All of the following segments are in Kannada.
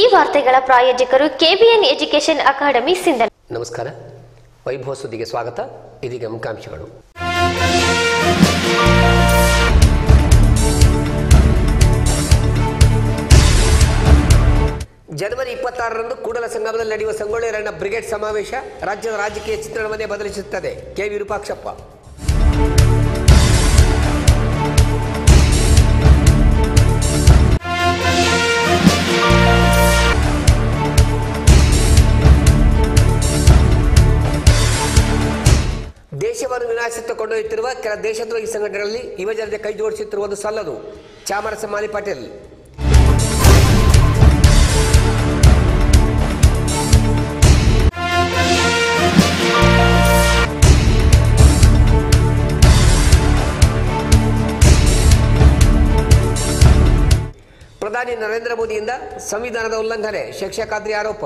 ವಾರ್ತೆಗಳ ಪ್ರಾಯೋಜಕರು ಕೆಬಿಎನ್ ಎಜುಕೇಷನ್ ಅಕಾಡೆಮಿ ಸಿಂಧನ. ನಮಸ್ಕಾರ. ವೈಭವ ಸುದ್ದಿಗೆ ಸ್ವಾಗತ. ಇದೀಗ ಮುಖ್ಯಾಂಶಗಳು. ಜನವರಿ 26ರಂದು ಕೂಡಲ ಸಂಗಮದಲ್ಲಿ ನಡೆಯುವ ಸಂಗೊಳ್ಳಿ ರಾಯಣ್ಣ ಬ್ರಿಗೇಡ್ ಸಮಾವೇಶ ರಾಜ್ಯದ ರಾಜಕೀಯ ಚಿತ್ರಣವನ್ನೇ ಬದಲಿಸುತ್ತದೆ. ಕೆ ವಿರೂಪಾಕ್ಷಪ್ಪ. ದೇಶವನ್ನು ವಿನಾಶಕ್ಕೆ ಕೊಂಡೊಯ್ಯುತ್ತಿರುವ ಕೆಲ ದೇಶದ್ರೋಹಿ ಸಂಘಟನೆಗಳಲ್ಲಿ ಯುವಜನತೆ ಕೈ ಜೋಡಿಸುತ್ತಿರುವುದು ಸಲ್ಲದು. ಚಾಮರಸ ಮಾಲಿ ಪಾಟೀಲ್. ಪ್ರಧಾನಿ ನರೇಂದ್ರ ಮೋದಿಯಿಂದ ಸಂವಿಧಾನದ ಉಲ್ಲಂಘನೆ, ಶೇಖ್ ಖಾದ್ರಿ ಆರೋಪ.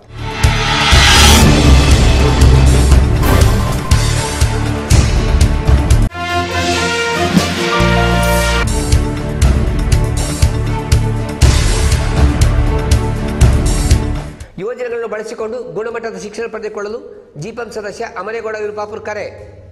ಯುವಜನಗಳನ್ನು ಬಳಸಿಕೊಂಡು ಗುಣಮಟ್ಟದ ಶಿಕ್ಷಣ ಪಡೆದುಕೊಳ್ಳಲು ಜಿಪಂ ಸದಸ್ಯ ಅಮರೇಗೌಡ ವಿರೂಪಾಪುರ ಕರೆ.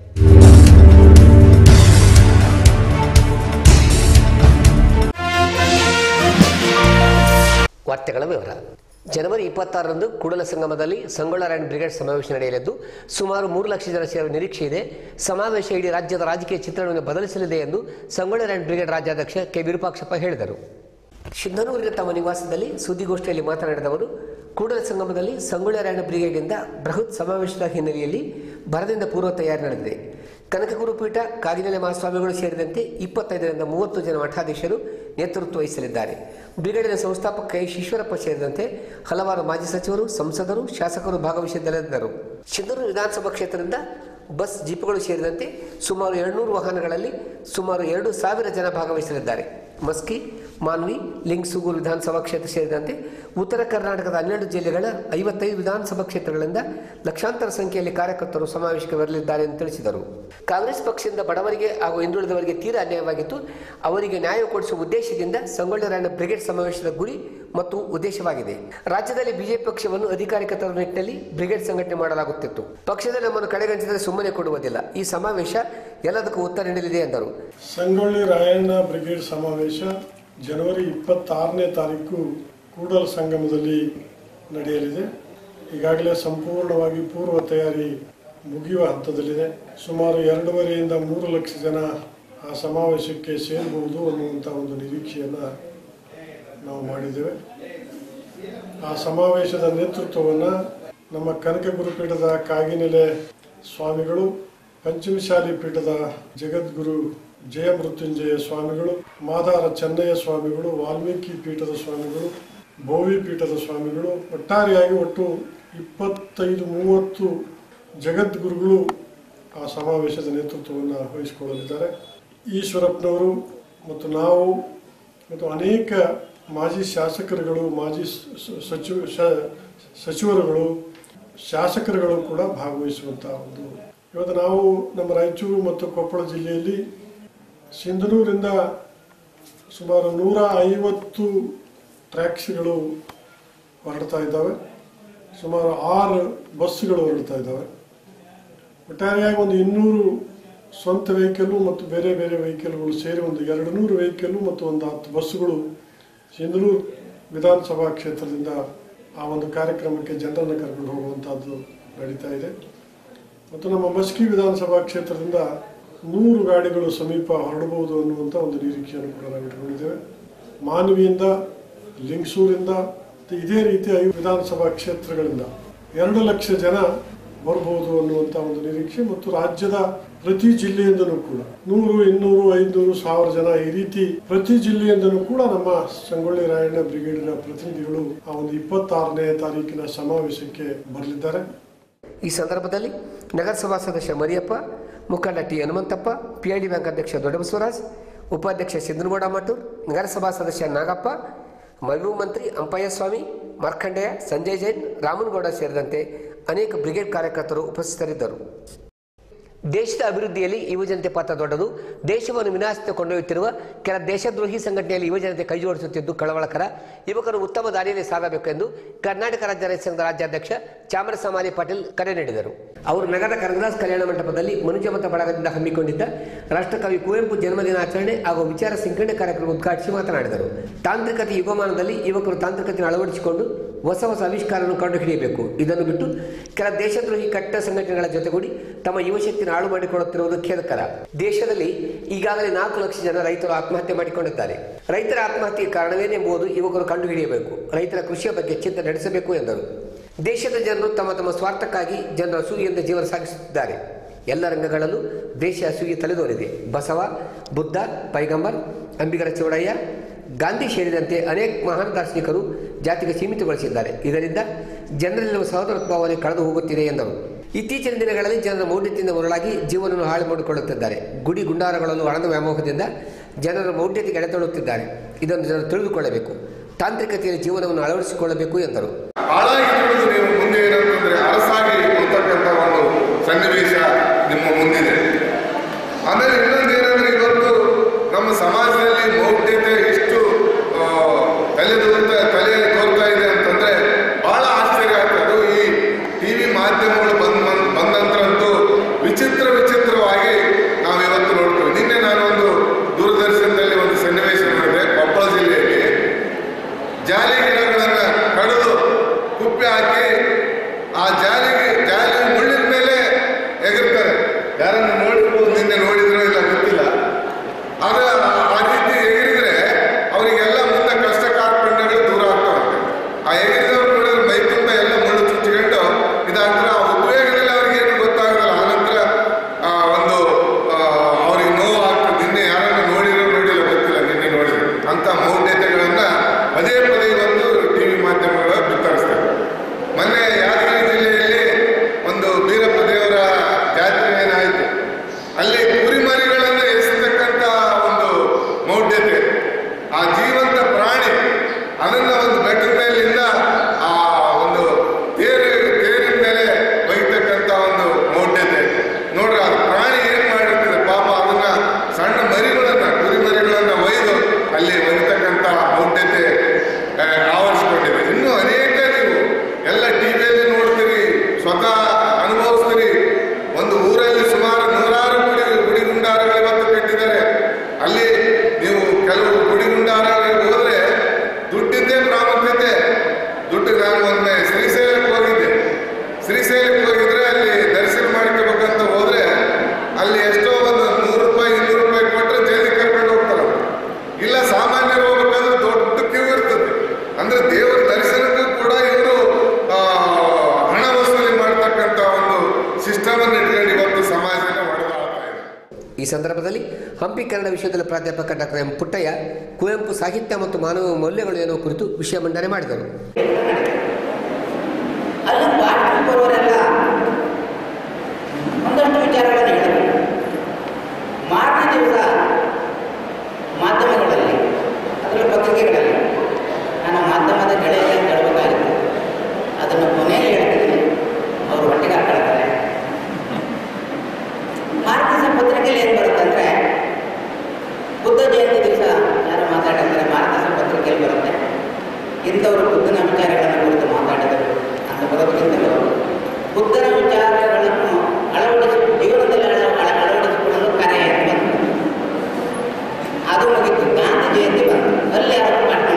ವಾರ್ತೆಗಳ ವಿವರ. ಜನವರಿ 26ರಂದು ಕೂಡಲ ಸಂಗಮದಲ್ಲಿ ಸಂಗೊಳ್ಳಿ ರಾಯಣ್ಣ ಬ್ರಿಗೇಡ್ ಸಮಾವೇಶ ನಡೆಯಲಿದ್ದು ಸುಮಾರು 3 ಲಕ್ಷ ಜನ ಸೇರುವ ನಿರೀಕ್ಷೆ ಇದೆ. ಸಮಾವೇಶ ಇಡೀ ರಾಜ್ಯದ ರಾಜಕೀಯ ಚಿತ್ರಣವನ್ನು ಬದಲಿಸಲಿದೆ ಎಂದು ಸಂಗೊಳ್ಳಿ ರಾಯಣ್ಣ ಬ್ರಿಗೇಡ್ ರಾಜ್ಯಾಧ್ಯಕ್ಷ ಕೆ ವಿರೂಪಾಕ್ಷಪ್ಪ ಹೇಳಿದರು. ಸಿಂಧನೂರಿನ ತಮ್ಮ ನಿವಾಸದಲ್ಲಿ ಸುದ್ದಿಗೋಷ್ಠಿಯಲ್ಲಿ ಮಾತನಾಡಿದ ಅವರು, ಕೂಡಲ ಸಂಗಮದಲ್ಲಿ ಸಂಗೊಳ್ಳಿ ರಾಯಣ್ಣ ಬ್ರಿಗೇಡ್ನಿಂದ ಬೃಹತ್ ಸಮಾವೇಶದ ಹಿನ್ನೆಲೆಯಲ್ಲಿ ಭರದಿಂದ ಪೂರ್ವ ತಯಾರಿ ನಡೆದಿದೆ. ಕನಕ ಗುರುಪೀಠ, ಕಾಗಿನೆಲೆ ಮಹಾಸ್ವಾಮಿಗಳು ಸೇರಿದಂತೆ 25ರಿಂದ 30 ಜನ ಮಠಾಧೀಶರು ನೇತೃತ್ವ ವಹಿಸಲಿದ್ದಾರೆ. ಬ್ರಿಗೇಡಿನ ಸಂಸ್ಥಾಪಕ ಕೆ ಈಶ್ವರಪ್ಪ ಸೇರಿದಂತೆ ಹಲವಾರು ಮಾಜಿ ಸಚಿವರು, ಸಂಸದರು, ಶಾಸಕರು ಭಾಗವಹಿಸಿದ್ದರೆಂದರು. ಸಿಂಧನೂರು ವಿಧಾನಸಭಾ ಕ್ಷೇತ್ರದಿಂದ ಬಸ್, ಜೀಪುಗಳು ಸೇರಿದಂತೆ ಸುಮಾರು 200 ವಾಹನಗಳಲ್ಲಿ ಸುಮಾರು 2,000 ಜನ ಭಾಗವಹಿಸಲಿದ್ದಾರೆ. ಮಸ್ಕಿ, ಮಾನ್ವಿ, ಲಿಂಗಸೂಗೂರು ವಿಧಾನಸಭಾ ಕ್ಷೇತ್ರ ಸೇರಿದಂತೆ ಉತ್ತರ ಕರ್ನಾಟಕದ 12 ಜಿಲ್ಲೆಗಳ 55 ವಿಧಾನಸಭಾ ಕ್ಷೇತ್ರಗಳಿಂದ ಲಕ್ಷಾಂತರ ಸಂಖ್ಯೆಯಲ್ಲಿ ಕಾರ್ಯಕರ್ತರು ಸಮಾವೇಶಕ್ಕೆ ಬರಲಿದ್ದಾರೆ ಎಂದು ತಿಳಿಸಿದರು. ಕಾಂಗ್ರೆಸ್ ಪಕ್ಷದಿಂದ ಬಡವರಿಗೆ ಹಾಗೂ ಹಿಂದುಳಿದವರಿಗೆ ತೀರಾ ಅನ್ಯಾಯವಾಗಿತ್ತು. ಅವರಿಗೆ ನ್ಯಾಯ ಕೊಡಿಸುವ ಉದ್ದೇಶದಿಂದ ಸಂಗೊಳ್ಳಿ ರಾಯಣ್ಣ ಬ್ರಿಗೇಡ್ ಸಮಾವೇಶದ ಗುರಿ ಮತ್ತು ಉದ್ದೇಶವಾಗಿದೆ. ರಾಜ್ಯದಲ್ಲಿ ಬಿಜೆಪಿ ಪಕ್ಷವನ್ನು ಅಧಿಕಾರಕ್ಕೆ ತರುವ ನಿಟ್ಟಿನಲ್ಲಿ ಬ್ರಿಗೇಡ್ ಸಂಘಟನೆ ಮಾಡಲಾಗುತ್ತಿತ್ತು. ಪಕ್ಷದಲ್ಲಿ ನಮ್ಮನ್ನು ಕಡೆಗಣಿಸಿದರೆ ಸುಮ್ಮನೆ ಕೊಡುವುದಿಲ್ಲ. ಈ ಸಮಾವೇಶ ಎಲ್ಲದಕ್ಕೂ ಉತ್ತರ ನೀಡಲಿದೆ ಎಂದರು. ಸಂಗೊಳ್ಳಿ ರಾಯಣ್ಣ ಬ್ರಿಗೇಡ್ ಸಮಾವೇಶ ಜನವರಿ 26ನೇ ತಾರೀಕು ಕೂಡಲ ಸಂಗಮದಲ್ಲಿ ನಡೆಯಲಿದೆ. ಈಗಾಗಲೇ ಸಂಪೂರ್ಣವಾಗಿ ಪೂರ್ವ ತಯಾರಿ ಮುಗಿಯುವ ಹಂತದಲ್ಲಿದೆ. ಸುಮಾರು 2.5ರಿಂದ 3 ಲಕ್ಷ ಜನ ಆ ಸಮಾವೇಶಕ್ಕೆ ಸೇರಬಹುದು ಅನ್ನುವಂಥ ಒಂದು ನಿರೀಕ್ಷೆಯನ್ನು ನಾವು ಮಾಡಿದ್ದೇವೆ. ಆ ಸಮಾವೇಶದ ನೇತೃತ್ವವನ್ನು ನಮ್ಮ ಕನಕ ಗುರುಪೀಠದ ಕಾಗಿನೆಲೆ ಸ್ವಾಮಿಗಳು, ಪಂಚಮಶಾಲಿ ಪೀಠದ ಜಗದ್ಗುರು ಜಯಮೃತ್ಯುಂಜಯ ಸ್ವಾಮಿಗಳು, ಮಾದಾರ ಚೆನ್ನಯ್ಯ ಸ್ವಾಮಿಗಳು, ವಾಲ್ಮೀಕಿ ಪೀಠದ ಸ್ವಾಮಿಗಳು, ಭೋವಿ ಪೀಠದ ಸ್ವಾಮಿಗಳು, ಒಟ್ಟಾರೆಯಾಗಿ ಒಟ್ಟು 25-30 ಜಗದ್ಗುರುಗಳು ಆ ಸಮಾವೇಶದ ನೇತೃತ್ವವನ್ನು ವಹಿಸಿಕೊಳ್ಳಲಿದ್ದಾರೆ. ಈಶ್ವರಪ್ಪನವರು ಮತ್ತು ನಾವು ಮತ್ತು ಅನೇಕ ಮಾಜಿ ಶಾಸಕರುಗಳು, ಮಾಜಿ ಸಚಿವರುಗಳು, ಶಾಸಕರುಗಳು ಕೂಡ ಭಾಗವಹಿಸುವಂಥ ಒಂದು ಇವತ್ತು ನಾವು ನಮ್ಮ ರಾಯಚೂರು ಮತ್ತು ಕೊಪ್ಪಳ ಜಿಲ್ಲೆಯಲ್ಲಿ ಸಿಂಧನೂರಿಂದ ಸುಮಾರು 150 ಟ್ರ್ಯಾಕ್ಸಿಗಳು ಹೊರಡ್ತಾ ಇದ್ದಾವೆ. ಸುಮಾರು 6 ಬಸ್ಸುಗಳು ಹೊರಡ್ತಾ ಇದ್ದಾವೆ. ಒಟ್ಟಾರೆಯಾಗಿ ಒಂದು 200 ಸ್ವಂತ ವೆಹಿಕಲ್ಲು ಮತ್ತು ಬೇರೆ ಬೇರೆ ವೆಹಿಕಲ್ಗಳು ಸೇರಿ ಒಂದು 200 ವೆಹಿಕಲ್ಲು ಮತ್ತು ಒಂದು 10 ಬಸ್ಸುಗಳು ಸಿಂಧನೂರು ವಿಧಾನಸಭಾ ಕ್ಷೇತ್ರದಿಂದ ಆ ಒಂದು ಕಾರ್ಯಕ್ರಮಕ್ಕೆ ಜನರನ್ನು ಕರ್ಕೊಂಡು ಹೋಗುವಂಥದ್ದು ನಡೀತಾ ಇದೆ. ಮತ್ತು ನಮ್ಮ ಮಸ್ಕಿ ವಿಧಾನಸಭಾ ಕ್ಷೇತ್ರದಿಂದ 100 ಗಾಡಿಗಳು ಸಮೀಪ ಹೊರಡಬಹುದು ಅನ್ನುವಂಥ ಒಂದು ನಿರೀಕ್ಷೆಯನ್ನು ಕೂಡ ನಾವು ಇಟ್ಕೊಂಡಿದ್ದೇವೆ. ಮಾನ್ವಿಯಿಂದ, ಲಿಂಗಸೂರಿಂದ ಇದೇ ರೀತಿ 5 ವಿಧಾನಸಭಾ ಕ್ಷೇತ್ರಗಳಿಂದ 2 ಲಕ್ಷ ಜನ ಬರಬಹುದು ಅನ್ನುವಂಥ ಒಂದು ನಿರೀಕ್ಷೆ ಮತ್ತು ರಾಜ್ಯದ ಪ್ರತಿ ಜಿಲ್ಲೆಯಿಂದಲೂ ಕೂಡ 100, 200, 500, 1000 ಜನ ಈ ರೀತಿ ಪ್ರತಿ ಜಿಲ್ಲೆಯಿಂದಲೂ ಕೂಡ ನಮ್ಮ ಸಂಗೊಳ್ಳಿ ರಾಯಣ್ಣ ಬ್ರಿಗೇಡಿನ ಪ್ರತಿನಿಧಿಗಳು ಆ ಒಂದು 26ನೇ ತಾರೀಕಿನ ಸಮಾವೇಶಕ್ಕೆ ಬರಲಿದ್ದಾರೆ. ಈ ಸಂದರ್ಭದಲ್ಲಿ ನಗರಸಭಾ ಸದಸ್ಯ ಮರಿಯಪ್ಪ, ಮುಖಂಡ ಟಿ ಹನುಮಂತಪ್ಪ, ಪಿಐಡಿ ಬ್ಯಾಂಕ್ ಅಧ್ಯಕ್ಷ ದೊಡ್ಡಬಸವರಾಜ್, ಉಪಾಧ್ಯಕ್ಷ ಸಿದ್ದನಗೌಡ ಮಟ್ಟೂರ್, ನಗರಸಭಾ ಸದಸ್ಯ ನಾಗಪ್ಪ, ಮೈಬೂಬ್ ಮಂತ್ರಿ ಅಂಪಯ್ಯ ಸ್ವಾಮಿ, ಮಾರ್ಕಂಡೇಯ, ಸಂಜಯ್ ಜೈನ್, ರಾಮನಗೌಡ ಸೇರಿದಂತೆ ಅನೇಕ ಬ್ರಿಗೇಡ್ ಕಾರ್ಯಕರ್ತರು ಉಪಸ್ಥಿತರಿದ್ದರು. ದೇಶದ ಅಭಿವೃದ್ಧಿಯಲ್ಲಿ ಯುವಜನತೆ ಪಾತ್ರ ದೊಡ್ಡದು. ದೇಶವನ್ನು ವಿನಾಶಕ್ಕೆ ಕೊಂಡೊಯ್ಯುತ್ತಿರುವ ಕೆಲ ದೇಶದ್ರೋಹಿ ಸಂಘಟನೆಯಲ್ಲಿ ಯುವಜನತೆ ಕೈಜೋಡಿಸುತ್ತಿದ್ದು ಕಳವಳಕರ. ಯುವಕರು ಉತ್ತಮ ದಾರಿಯಲ್ಲಿ ಸಾಗಬೇಕು ಎಂದು ಕರ್ನಾಟಕ ರಾಜ್ಯ ರೈತ ಸಂಘದ ರಾಜ್ಯಾಧ್ಯಕ್ಷ ಚಾಮರಸಾಮಾಲಿ ಪಾಟೀಲ್ ಕರೆ ನೀಡಿದರು. ಅವರು ನಗರದ ಕನಕದಾಸ್ ಕಲ್ಯಾಣ ಮಂಟಪದಲ್ಲಿ ಮನುಜಮತ ಬಳಗದಿಂದ ಹಮ್ಮಿಕೊಂಡಿದ್ದ ರಾಷ್ಟ್ರಕವಿ ಕುವೆಂಪು ಜನ್ಮದಿನಾಚರಣೆ ಹಾಗೂ ವಿಚಾರ ಸಂಕಿರಣ ಕಾರ್ಯಕ್ರಮ ಉದ್ಘಾಟಿಸಿ ಮಾತನಾಡಿದರು. ತಾಂತ್ರಿಕತೆ ಯುಗಮಾನದಲ್ಲಿ ಯುವಕರು ತಾಂತ್ರಿಕತೆಯನ್ನು ಅಳವಡಿಸಿಕೊಂಡು ಹೊಸ ಹೊಸ ಆವಿಷ್ಕಾರವನ್ನು ಕಂಡುಹಿಡಿಯಬೇಕು. ಇದನ್ನು ಬಿಟ್ಟು ಕೆಲ ದೇಶದ್ರೋಹಿ ಕಟ್ಟ ಸಂಘಟನೆಗಳ ಜೊತೆಗೂಡಿ ತಮ್ಮ ಯುವಶಕ್ತಿಯನ್ನು ಹಾಳು ಮಾಡಿಕೊಳ್ಳುತ್ತಿರುವುದು ಖೇದಕರ. ದೇಶದಲ್ಲಿ ಈಗಾಗಲೇ 4 ಲಕ್ಷ ಜನ ರೈತರು ಆತ್ಮಹತ್ಯೆ ಮಾಡಿಕೊಂಡಿದ್ದಾರೆ. ರೈತರ ಆತ್ಮಹತ್ಯೆಗೆ ಕಾರಣವೇನೆಂಬುದು ಯುವಕರು ಕಂಡುಹಿಡಿಯಬೇಕು. ರೈತರ ಕೃಷಿಯ ಬಗ್ಗೆ ಚಿಂತನೆ ನಡೆಸಬೇಕು ಎಂದರು. ದೇಶದ ಜನರು ತಮ್ಮ ತಮ್ಮ ಸ್ವಾರ್ಥಕ್ಕಾಗಿ ಜನರ ಅಸೂಯೆಯಿಂದ ಜೀವನ ಸಾಗಿಸುತ್ತಿದ್ದಾರೆ. ಎಲ್ಲ ರಂಗಗಳಲ್ಲೂ ದೇಶ ಅಸೂಯೆ ತಲೆದೋರಿದೆ. ಬಸವ, ಬುದ್ಧ, ಪೈಗಂಬರ್, ಅಂಬಿಗರ ಚೌಡಯ್ಯ, ಗಾಂಧಿ ಸೇರಿದಂತೆ ಅನೇಕ ಮಹಾನ್ ದಾರ್ಶನಿಕರು ಜಾತಿಗೆ ಸೀಮಿತಗೊಳಿಸಿದ್ದಾರೆ. ಇದರಿಂದ ಜನರಲ್ಲಿರುವ ಸಹೋದರತ್ವವನ್ನು ಕಳೆದು ಹೋಗುತ್ತಿದೆ ಎಂದರು. ಇತ್ತೀಚಿನ ದಿನಗಳಲ್ಲಿ ಜನರ ಮೌಢ್ಯತೆಯಿಂದ ಮರಳಾಗಿ ಜೀವನವನ್ನು ಹಾಳು ಮಾಡಿಕೊಳ್ಳುತ್ತಿದ್ದಾರೆ. ಗುಡಿ ಗುಂಡಾರಗಳಲ್ಲೂ ಹಣದ ವ್ಯಾಮೋಹದಿಂದ ಜನರ ಮೌಢ್ಯತೆಗೆ ಎಳೆತೊಳ್ಳುತ್ತಿದ್ದಾರೆ. ಇದನ್ನು ಜನರು ತಿಳಿದುಕೊಳ್ಳಬೇಕು. ತಾಂತ್ರಿಕತೆಯಲ್ಲಿ ಜೀವನವನ್ನು ಅಳವಡಿಸಿಕೊಳ್ಳಬೇಕು ಎಂದರು. ನೀವು ಮುಂದೆ ಏನಂತಂದ್ರೆ ಅರಸಾಗಿ ಹೋಗ್ತಕ್ಕಂಥ ಒಂದು ಸನ್ನಿವೇಶ ನಿಮ್ಮ ಮುಂದಿದೆ. ಆಮೇಲೆ ಇನ್ನೊಂದು ಏನಂದ್ರೆ ಇವತ್ತು ನಮ್ಮ ಸಮಾಜದಲ್ಲಿ ಮೌಢ್ಯತೆ ಎಷ್ಟು ತಲೆ ತೋರ್ತಾ ಇದೆ ಅಂತಂದ್ರೆ ಬಹಳ ಆಶ್ಚರ್ಯ ಆಗ್ತದೆ. ಈ ಟಿವಿ ಮಾಧ್ಯಮಗಳು ಬಂದ ನಂತರ ಅಂತೂ ವಿಚಿತ್ರವಾಗಿ ನಾವಿವತ್ತು ನೋಡ್ತೀವಿ. ನಿನ್ನೆ ನಾನು ಒಂದು ದೂರದರ್ಶನದಲ್ಲಿ ಒಂದು ಸನ್ನಿವೇಶ ನೋಡಿದೆ. ಕೊಪ್ಪಳ ಜಿಲ್ಲೆಯಲ್ಲಿ ಜಾಲಿ ಗಿಡಗಳನ್ನ ಕಡಿದು ಕುಪ್ಪೆ ಹಾಕಿ ಆ ಜಾಲಿ ಮುಳ್ಳಿನ ಮೇಲೆ ಎಗರ್ತಾರೆ. ಯಾರನ್ನು ನೋಡಿರ್ಬೋದು, ನಿನ್ನೆ ನೋಡಿದ್ರೋ ಇಲ್ಲ ಗೊತ್ತಿಲ್ಲ. ಆಗ ಆ ರೀತಿ ಎಗರಿದ್ರೆ ಅವರಿಗೆಲ್ಲ ಮುಂದೆ ಕಷ್ಟ ಕಾರ್ಪಣ್ಯಗಳು ದೂರ ಆಗ್ತಾವಂತೆ. ಆ ಎಗರಿದವ್ರು ನೋಡಿದ್ರೆ ಮೈ ತುಂಬ ಎಲ್ಲ ಮುಳ್ಳು ಚುಚ್ಚಿಕೊಂಡು ಇದಾಗ್ತಾರೆ. ಆ ಉದ್ವೇಗದಲ್ಲಿ ಅವ್ರಿಗೆ ಏನು ಗೊತ್ತಾಗಲ್ಲ. ಆನಂತರ ಒಂದು ಅವ್ರಿಗೆ ನೋವು ಆಗ್ತದೆ. ನಿನ್ನೆ ಯಾರನ್ನು ನೋಡಿರೋ ನೋಡಿಲ್ಲ ಗೊತ್ತಿಲ್ಲ, ನಿನ್ನೆ ನೋಡಿದ್ರು ಅಂತ ಮೌಢ್ಯತೆಗಳನ್ನ ಪದೇ ಇವತ್ತು ಟಿವಿ ಮಾಧ್ಯಮಗಳು ಬಿತ್ತರಿಸ್ತಾರೆ. ಮೊನ್ನೆ ಯಾದಗಿರಿ ಜಿಲ್ಲೆಯಲ್ಲಿ ಒಂದು ಬೀರಪ್ಪ ದೇವರ ಜಾತ್ರೆ ಏನಾಯಿತು, ಅಲ್ಲಿ ಕುರಿಮರಿಗಳನ್ನು ಎಸೆತಕ್ಕಂಥ ಒಂದು ಮೌಢ್ಯತೆ, ಆ ಜೀವಂತ ಪ್ರಾಣಿ ಅದನ್ನ ಒಂದು ಬೆಟ್ಟದ ಮೇಲಿಂದ ಆ ಒಂದು ತೇರಿನ ಮೇಲೆ ಒಯ್ತಕ್ಕಂಥ ಒಂದು ಮೌಢ್ಯತೆ ನೋಡ್ರಿ. ಅದು ಪ್ರಾಣಿ ಏನ್ ಮಾಡಿರ್ತದೆ ಪಾಪ, ಅದನ್ನ ಸಣ್ಣ ಕುರಿಮರಿಗಳನ್ನ ಒಯ್ದು ಅಲ್ಲಿ ಒಯ್ತಕ್ಕಂಥ ಮೌಢ್ಯತೆ ಆವರಿಸಿಕೊಂಡಿದೆ. ಇನ್ನೂ ಅನೇಕ ನೀವು ಎಲ್ಲ ಟಿವಿಯಲ್ಲಿ ನೋಡ್ತೀರಿ, ಸ್ವತಃ ಅನುಭವಿಸ್ತೀರಿ. ಒಂದು ಊರಲ್ಲಿ ಸುಮಾರು 100 ಗುಡಿ ಗುಂಡಾರಗಳು ಇವತ್ತು ಕಟ್ಟಿದ್ದಾರೆ. ಅಲ್ಲಿ ನೀವು ಕೆಲವು ಗುಡಿ ಗುಂಡಾರಗಳಿಗೆ ಹೋದ್ರೆ ದುಡ್ಡಿದ್ದೇ ಪ್ರಾಮುಖ್ಯತೆ. ದುಡ್ಡು ನಾನು ಒಮ್ಮೆ ಶ್ರೀಶೈಲಕ್ಕೆ ಹೋಗಿದ್ರೆ ಅಲ್ಲಿ ದರ್ಶನ ಮಾಡ್ಕೋಬೇಕಂತ ಹೋದ್ರೆ ಅಲ್ಲಿ ಎಷ್ಟೋ ಒಂದು 100 ರೂಪಾಯಿ 200 ರೂಪಾಯಿ ಕೊಟ್ಟರೆ ಜೈಲಿಗೆ ಕರ್ಕೊಂಡು ಹೋಗ್ತಾರೆ. ಇಲ್ಲ ಸಾಮಾನ್ಯರು ಹೋಗ್ಬೇಕಾದ್ರೆ ದೊಡ್ಡ ಕ್ಯೂ ಇರ್ತದೆ. ಅಂದ್ರೆ ದೇವರ ದರ್ಶನಕ್ಕೂ ಕೂಡ ಇವರು ಹಣ ವಸೂಲಿ ಮಾಡ್ತಕ್ಕಂಥ ಒಂದು ಸಿಸ್ಟಮ್ ಅನ್ನು ಇಟ್ಕೊಂಡು ಇವತ್ತು ಸಮಾಜನ ಒಡೆದಾಡ್ತಾ ಇದೆ. ಈ ಸಂದರ್ಭದಲ್ಲಿ ಹಂಪಿ ಕನ್ನಡ ವಿಶ್ವವಿದ್ಯಾಲಯ ಪ್ರಾಧ್ಯಾಪಕ ಡಾಕ್ಟರ್ ಎಂ ಪುಟ್ಟಯ್ಯ ಕುವೆಂಪು ಸಾಹಿತ್ಯ ಮತ್ತು ಮಾನವ ಮೌಲ್ಯಗಳು ಎನ್ನುವ ಕುರಿತು ವಿಷಯ ಮಂಡನೆ ಮಾಡಿದರು. ಒಂದಷ್ಟು ವಿಚಾರಗಳನ್ನು ಹೇಳಿದರು. ಮಾರನೇ ದಿವಸ ಮಾಧ್ಯಮಗಳಲ್ಲಿ, ಅದರಲ್ಲಿ ಪತ್ರಿಕೆಗಳಲ್ಲಿ ನಾನು ಮಾಧ್ಯಮದ ಗೆಳೆಯರನ್ನು ಹೇಳಬೇಕಾಗಿತ್ತು. ಅದನ್ನು ಕೊನೆಯಲ್ಲಿ ಹೇಳ್ತೀನಿ, ಅವರು ಒಟ್ಟಿಗೆ ಹಾಕೊಳ್ತಾರೆ. ಮಾರನೇ ದಿವಸ ಪತ್ರಿಕೆಯಲ್ಲಿ ಏನು ಬರುತ್ತೆ ಅಂದರೆ, ಬುದ್ಧ ಜಯಂತಿ ದಿವಸ ಯಾರು ಮಾತಾಡಿದ್ರೆ ಮಾರನೇ ದಿವಸ ಪತ್ರಿಕೆಯಲ್ಲಿ ಬರುತ್ತೆ, ಇಂಥವರು ಬುದ್ಧನ ವಿಚಾರಗಳನ್ನು ಕುರಿತು ಮಾತಾಡಿದರು ಅಂತ ಬರೋದಕ್ಕಿಂತಲೂ ಬುದ್ಧನ ವಿಚಾರಗಳನ್ನು ಜೀವನದಲ್ಲಿ ಅಳವಡಿಸಿಕೊಳ್ಳಲು ಕರೆ ಅಂತ ಬಂತು. ಅದು ಮುಗಿತು. ಗಾಂಧಿ ಜಯಂತಿ ಬಂತು. ಅಲ್ಲಿ ಯಾರು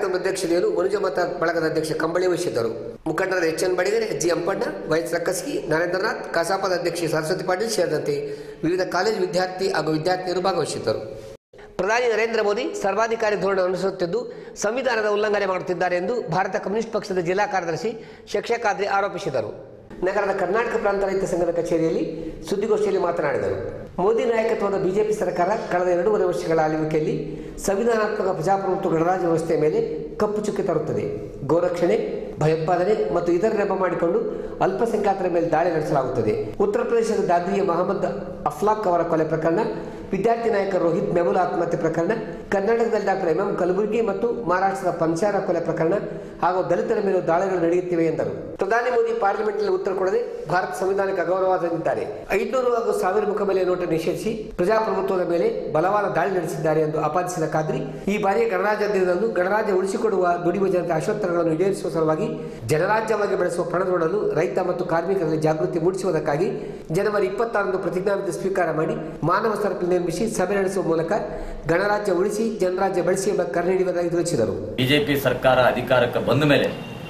ಕಾರ್ಯಕ್ರಮದ ಅಧ್ಯಕ್ಷತೆಯನ್ನು ಮನುಜ ಮತ ಬಳಗದ ಅಧ್ಯಕ್ಷ ಕಂಬಳಿ ವಹಿಸಿದ್ದರು. ಮುಖಂಡರಾದ H N. Badigere, G. Ampanna, Y S Rakkasgi, Narendranath, ಕಸಾಪದ ಅಧ್ಯಕ್ಷೆ ಸರಸ್ವತಿ ಪಾಟೀಲ್ ಸೇರಿದಂತೆ ವಿವಿಧ ಕಾಲೇಜು ವಿದ್ಯಾರ್ಥಿ ಹಾಗೂ ವಿದ್ಯಾರ್ಥಿನಿಯರು ಭಾಗವಹಿಸಿದ್ದರು. ಪ್ರಧಾನಿ ನರೇಂದ್ರ ಮೋದಿ ಸರ್ವಾಧಿಕಾರಿ ಧೋರಣೆ ಅನುಸರಿಸುತ್ತಿದ್ದು ಸಂವಿಧಾನದ ಉಲ್ಲಂಘನೆ ಮಾಡುತ್ತಿದ್ದಾರೆ ಎಂದು ಭಾರತ ಕಮ್ಯುನಿಸ್ಟ್ ಪಕ್ಷದ ಜಿಲ್ಲಾ ಕಾರ್ಯದರ್ಶಿ ಶಶಿ ಖಾದ್ರಿ ಆರೋಪಿಸಿದರು. ನಗರದ ಕರ್ನಾಟಕ ಪ್ರಾಂತ ರೈತ ಸಂಘದ ಕಚೇರಿಯಲ್ಲಿ ಸುದ್ದಿಗೋಷ್ಠಿಯಲ್ಲಿ ಮಾತನಾಡಿದರು. ಮೋದಿ ನಾಯಕತ್ವದ ಬಿಜೆಪಿ ಸರ್ಕಾರ ಕಳೆದ 2.5 ವರ್ಷಗಳ ಆಳ್ವಿಕೆಯಲ್ಲಿ ಸಂವಿಧಾನಾತ್ಮಕ ಪ್ರಜಾಪ್ರಭುತ್ವ ಗಣರಾಜ್ಯ ವ್ಯವಸ್ಥೆಯ ಮೇಲೆ ಕಪ್ಪು ಚುಕ್ಕಿ ತರುತ್ತದೆ. ಗೋರಕ್ಷಣೆ, ಭಯೋತ್ಪಾದನೆ ಮತ್ತು ಇತರ ನೆಪ ಮಾಡಿಕೊಂಡು ಅಲ್ಪಸಂಖ್ಯಾತರ ಮೇಲೆ ದಾಳಿ ನಡೆಸಲಾಗುತ್ತದೆ. ಉತ್ತರ ಪ್ರದೇಶದ ದಾದ್ರಿಯ ಮಹಮ್ಮದ್ ಅಫ್ಲಾಕ್ ಅವರ ಕೊಲೆ ಪ್ರಕರಣ, ವಿದ್ಯಾರ್ಥಿ ನಾಯಕ ರೋಹಿತ್ ಮೆಮುಲ್ ಆತ್ಮಹತ್ಯೆ ಪ್ರಕರಣ, ಕರ್ನಾಟಕದಲ್ಲಿ ಡಾಕ್ಟರ್ ಎಂ.ಎಂ. ಕಲಬುರ್ಗಿ ಮತ್ತು ಮಹಾರಾಷ್ಟ್ರದ ಪಂಚಾರ ಕೊಲೆ ಪ್ರಕರಣ ಹಾಗೂ ದಲಿತರ ಮೇಲೂ ದಾಳಿಗಳು ನಡೆಯುತ್ತಿವೆ ಎಂದರು. ಪ್ರಧಾನಿ ಮೋದಿ ಪಾರ್ಲಿಮೆಂಟ್ನಲ್ಲಿ ಉತ್ತರ ಕೊಡದೆ ಭಾರತ ಸಂವಿಧಾನಕ್ಕೆ ಅಗೌರವ ತಂದಿದ್ದಾರೆ. 500 ಹಾಗೂ 1000 ಮುಖಬೆಲೆಯ ನೋಟು ನಿಷೇಧಿಸಿ ಪ್ರಜಾಪ್ರಭುತ್ವದ ಮೇಲೆ ಬಲವಾದ ದಾಳಿ ನಡೆಸಿದ್ದಾರೆ ಎಂದು ಆಪಾದಿಸಿದ ಖಾದ್ರಿ, ಈ ಬಾರಿಯ ಗಣರಾಜ್ಯ ದಿನದಂದು ಗಣರಾಜ್ಯ ಉಳಿಸಿಕೊಡುವ ದುಡಿಯುವ ಜನತೆ ಆಶೋತ್ತರಗಳನ್ನು ಈಡೇರಿಸುವ ಸಲುವಾಗಿ ಜನರಾಜ್ಯವಾಗಿ ಬೆಳೆಸುವ ಪಣದೊಡಲು ರೈತ ಮತ್ತು ಕಾರ್ಮಿಕರಲ್ಲಿ ಜಾಗೃತಿ ಮೂಡಿಸುವುದಕ್ಕಾಗಿ ಜನವರಿ 26ರಂದು ಪ್ರತಿಜ್ಞಾವಿಧಿ ಸ್ವೀಕಾರ ಮಾಡಿ ಮಾನವ ಸರಪಳಿ ನಿರ್ಮಿಸಿ ಸಭೆ ನಡೆಸುವ ಮೂಲಕ ಗಣರಾಜ್ಯ ಉಳಿಸಿ ಜನರಾಜ್ಯ ಬೆಳೆಸಿ ಎಂಬ ಕರೆ ನೀಡುವುದಾಗಿ ತಿಳಿಸಿದರು. ಬಿಜೆಪಿ ಸರ್ಕಾರ ಅಧಿಕಾರಕ್ಕೆ ಬಂದ ಮೇಲೆ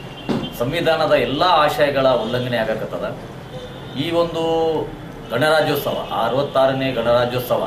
ಸಂವಿಧಾನದ ಎಲ್ಲ ಆಶಯಗಳ ಉಲ್ಲಂಘನೆ ಆಗಕತ್ತದ. ಈ ಒಂದು ಗಣರಾಜ್ಯೋತ್ಸವ 66ನೇ ಗಣರಾಜ್ಯೋತ್ಸವ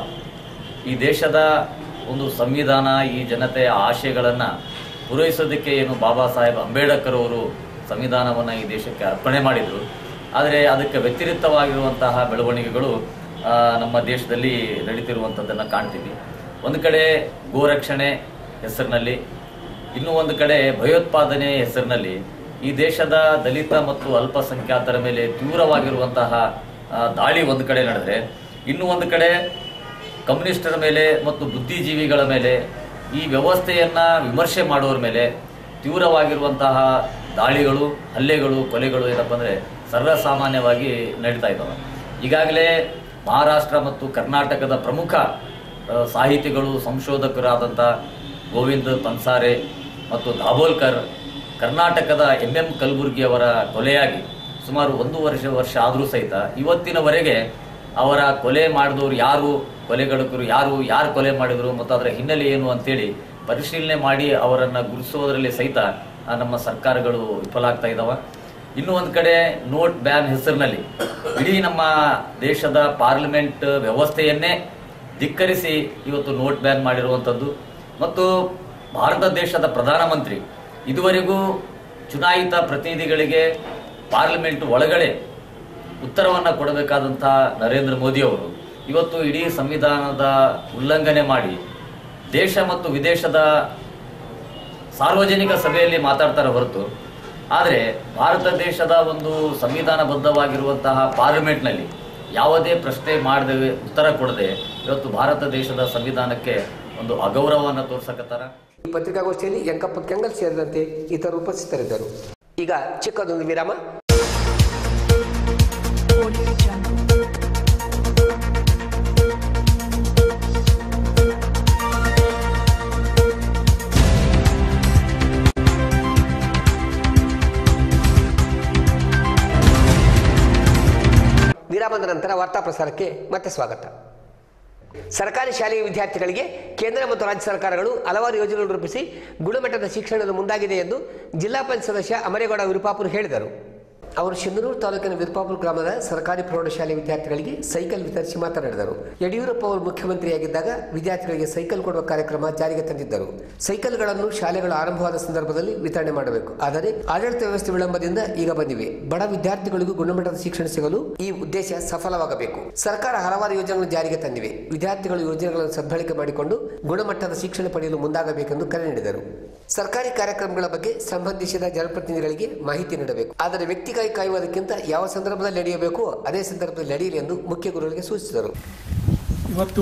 ಈ ದೇಶದ ಒಂದು ಸಂವಿಧಾನ, ಈ ಜನತೆಯ ಆಶಯಗಳನ್ನು ಪೂರೈಸೋದಕ್ಕೆ ಏನು ಬಾಬಾ ಸಾಹೇಬ್ ಅಂಬೇಡ್ಕರ್ ಅವರು ಸಂವಿಧಾನವನ್ನು ಈ ದೇಶಕ್ಕೆ ಅರ್ಪಣೆ ಮಾಡಿದರು. ಆದರೆ ಅದಕ್ಕೆ ವ್ಯತಿರಿಕ್ತವಾಗಿರುವಂತಹ ಬೆಳವಣಿಗೆಗಳು ನಮ್ಮ ದೇಶದಲ್ಲಿ ನಡೀತಿರುವಂಥದ್ದನ್ನು ಕಾಣ್ತೀವಿ. ಒಂದು ಕಡೆ ಗೋರಕ್ಷಣೆ ಹೆಸರಿನಲ್ಲಿ, ಇನ್ನೂ ಒಂದು ಕಡೆ ಭಯೋತ್ಪಾದನೆ ಹೆಸರಿನಲ್ಲಿ ಈ ದೇಶದ ದಲಿತ ಮತ್ತು ಅಲ್ಪಸಂಖ್ಯಾತರ ಮೇಲೆ ತೀವ್ರವಾಗಿರುವಂತಹ ದಾಳಿ ಒಂದು ಕಡೆ ನಡೆದರೆ, ಇನ್ನೂ ಒಂದು ಕಡೆ ಕಮ್ಯುನಿಸ್ಟರ ಮೇಲೆ ಮತ್ತು ಬುದ್ಧಿಜೀವಿಗಳ ಮೇಲೆ, ಈ ವ್ಯವಸ್ಥೆಯನ್ನು ವಿಮರ್ಶೆ ಮಾಡುವವರ ಮೇಲೆ ತೀವ್ರವಾಗಿರುವಂತಹ ದಾಳಿಗಳು, ಹಲ್ಲೆಗಳು, ಕೊಲೆಗಳು ಏನಪ್ಪ ಅಂದರೆ ಸರ್ವಸಾಮಾನ್ಯವಾಗಿ ನಡೀತಾ ಇದ್ದಾವೆ. ಈಗಾಗಲೇ ಮಹಾರಾಷ್ಟ್ರ ಮತ್ತು ಕರ್ನಾಟಕದ ಪ್ರಮುಖ ಸಾಹಿತಿಗಳು, ಸಂಶೋಧಕರಾದಂಥ ಗೋವಿಂದ ಪನ್ಸಾರೆ ಮತ್ತು ದಾಬೋಲ್ಕರ್, ಕರ್ನಾಟಕದ ಎಂ.ಎಂ. ಕಲಬುರ್ಗಿ ಅವರ ಕೊಲೆಯಾಗಿ ಸುಮಾರು 1 ವರ್ಷ ಆದರೂ ಸಹಿತ ಇವತ್ತಿನವರೆಗೆ ಅವರ ಕೊಲೆ ಮಾಡಿದವರು ಯಾರು, ಕೊಲೆಗಡಕರು ಯಾರು ಕೊಲೆ ಮಾಡಿದರು ಮತ್ತು ಅದರ ಹಿನ್ನೆಲೆ ಏನು ಅಂತೇಳಿ ಪರಿಶೀಲನೆ ಮಾಡಿ ಅವರನ್ನು ಗುರುತಿಸುವುದರಲ್ಲಿ ಸಹಿತ ನಮ್ಮ ಸರ್ಕಾರಗಳು ವಿಫಲ ಆಗ್ತಾ ಇದ್ದಾವೆ. ಇನ್ನೂ ಒಂದು ಕಡೆ ನೋಟ್ ಬ್ಯಾನ್ ಹೆಸರಿನಲ್ಲಿ ಇಡೀ ನಮ್ಮ ದೇಶದ ಪಾರ್ಲಿಮೆಂಟ್ ವ್ಯವಸ್ಥೆಯನ್ನೇ ಧಿಕ್ಕರಿಸಿ ಇವತ್ತು ನೋಟ್ ಬ್ಯಾನ್ ಮಾಡಿರುವಂಥದ್ದು ಮತ್ತು ಭಾರತ ದೇಶದ ಪ್ರಧಾನಮಂತ್ರಿ ಇದುವರೆಗೂ ಚುನಾಯಿತ ಪ್ರತಿನಿಧಿಗಳಿಗೆ ಪಾರ್ಲಿಮೆಂಟ್ ಒಳಗಡೆ ಉತ್ತರವನ್ನು ಕೊಡಬೇಕಾದಂಥ ನರೇಂದ್ರ ಮೋದಿ ಅವರು ಇವತ್ತು ಇಡೀ ಸಂವಿಧಾನದ ಉಲ್ಲಂಘನೆ ಮಾಡಿ ದೇಶ ಮತ್ತು ವಿದೇಶದ ಸಾರ್ವಜನಿಕ ಸಭೆಯಲ್ಲಿ ಮಾತಾಡ್ತಾರೆ ಹೊರತು, ಆದರೆ ಭಾರತ ದೇಶದ ಒಂದು ಸಂವಿಧಾನಬದ್ಧವಾಗಿರುವಂತಹ ಪಾರ್ಲಿಮೆಂಟ್ನಲ್ಲಿ ಯಾವುದೇ ಪ್ರಶ್ನೆ ಮಾಡದೆ, ಉತ್ತರ ಕೊಡದೆ ಇವತ್ತು ಭಾರತ ದೇಶದ ಸಂವಿಧಾನಕ್ಕೆ ಒಂದು ಅಗೌರವವನ್ನು ತೋರ್ಸಕತ್ತಾರ. ಈ ಪತ್ರಿಕಾಗೋಷ್ಠಿಯಲ್ಲಿ ಯಂಕಪ್ಪ ಕೆಂಗಲ್ ಸೇರಿದಂತೆ ಇತರರು ಉಪಸ್ಥಿತರಿದ್ದರು. ಈಗ ಚಿಕ್ಕದೊಂದು ವಿರಾಮ. ವಿರಾಮದ ನಂತರ ವಾರ್ತಾ ಪ್ರಸಾರಕ್ಕೆ ಮತ್ತೆ ಸ್ವಾಗತ. ಸರ್ಕಾರಿ ಶಾಲೆಯ ವಿದ್ಯಾರ್ಥಿಗಳಿಗೆ ಕೇಂದ್ರ ಮತ್ತು ರಾಜ್ಯ ಸರ್ಕಾರಗಳು ಹಲವಾರು ಯೋಜನೆಗಳು ರೂಪಿಸಿ ಗುಣಮಟ್ಟದ ಶಿಕ್ಷಣದ ಮುಂದಾಗಿದೆ ಎಂದು ಜಿಲ್ಲಾ ಪಂಚಾಯತ್ ಸದಸ್ಯ ಅಮರೇಗೌಡ ವಿರುಪಾಪುರ ಹೇಳಿದರು. ಅವರು ಸಿಂಧನೂರು ತಾಲೂಕಿನ ವಿರುಪಾಪುರ ಗ್ರಾಮದ ಸರ್ಕಾರಿ ಪ್ರೌಢಶಾಲೆ ವಿದ್ಯಾರ್ಥಿಗಳಿಗೆ ಸೈಕಲ್ ವಿತರಿಸಿ ಮಾತನಾಡಿದರು. ಯಡಿಯೂರಪ್ಪ ಅವರು ಮುಖ್ಯಮಂತ್ರಿಯಾಗಿದ್ದಾಗ ವಿದ್ಯಾರ್ಥಿಗಳಿಗೆ ಸೈಕಲ್ ಕೊಡುವ ಕಾರ್ಯಕ್ರಮ ಜಾರಿಗೆ ತಂದಿದ್ದರು. ಸೈಕಲ್ಗಳನ್ನು ಶಾಲೆಗಳು ಆರಂಭವಾದ ಸಂದರ್ಭದಲ್ಲಿ ವಿತರಣೆ ಮಾಡಬೇಕು. ಆದರೆ ಆಡಳಿತ ವ್ಯವಸ್ಥೆ ವಿಳಂಬದಿಂದ ಈಗ ಬಂದಿವೆ. ಬಡ ವಿದ್ಯಾರ್ಥಿಗಳಿಗೂ ಗುಣಮಟ್ಟದ ಶಿಕ್ಷಣ ಸಿಗಲು ಈ ಉದ್ದೇಶ ಸಫಲವಾಗಬೇಕು. ಸರ್ಕಾರ ಹಲವಾರು ಯೋಜನೆಗಳನ್ನು ಜಾರಿಗೆ ತಂದಿವೆ. ವಿದ್ಯಾರ್ಥಿಗಳು ಯೋಜನೆಗಳನ್ನು ಸದ್ಬಳಕೆ ಮಾಡಿಕೊಂಡು ಗುಣಮಟ್ಟದ ಶಿಕ್ಷಣ ಪಡೆಯಲು ಮುಂದಾಗಬೇಕೆಂದು ಕರೆ ನೀಡಿದರು. ಸರ್ಕಾರಿ ಕಾರ್ಯಕ್ರಮಗಳ ಬಗ್ಗೆ ಸಂಬಂಧಿಸಿದ ಜನಪ್ರತಿನಿಧಿಗಳಿಗೆ ಮಾಹಿತಿ ನೀಡಬೇಕು. ಆದರೆ ವ್ಯಕ್ತಿಗಾಗಿ ಕಾಯುವುದಕ್ಕಿಂತ ಯಾವ ಸಂದರ್ಭದಲ್ಲಿ ನಡೆಯಬೇಕು ಅದೇ ಸಂದರ್ಭದಲ್ಲಿ ನಡೆಯಲಿ ಎಂದು ಮುಖ್ಯ ಗುರುಗಳಿಗೆ ಸೂಚಿಸಿದರು. ಇವತ್ತು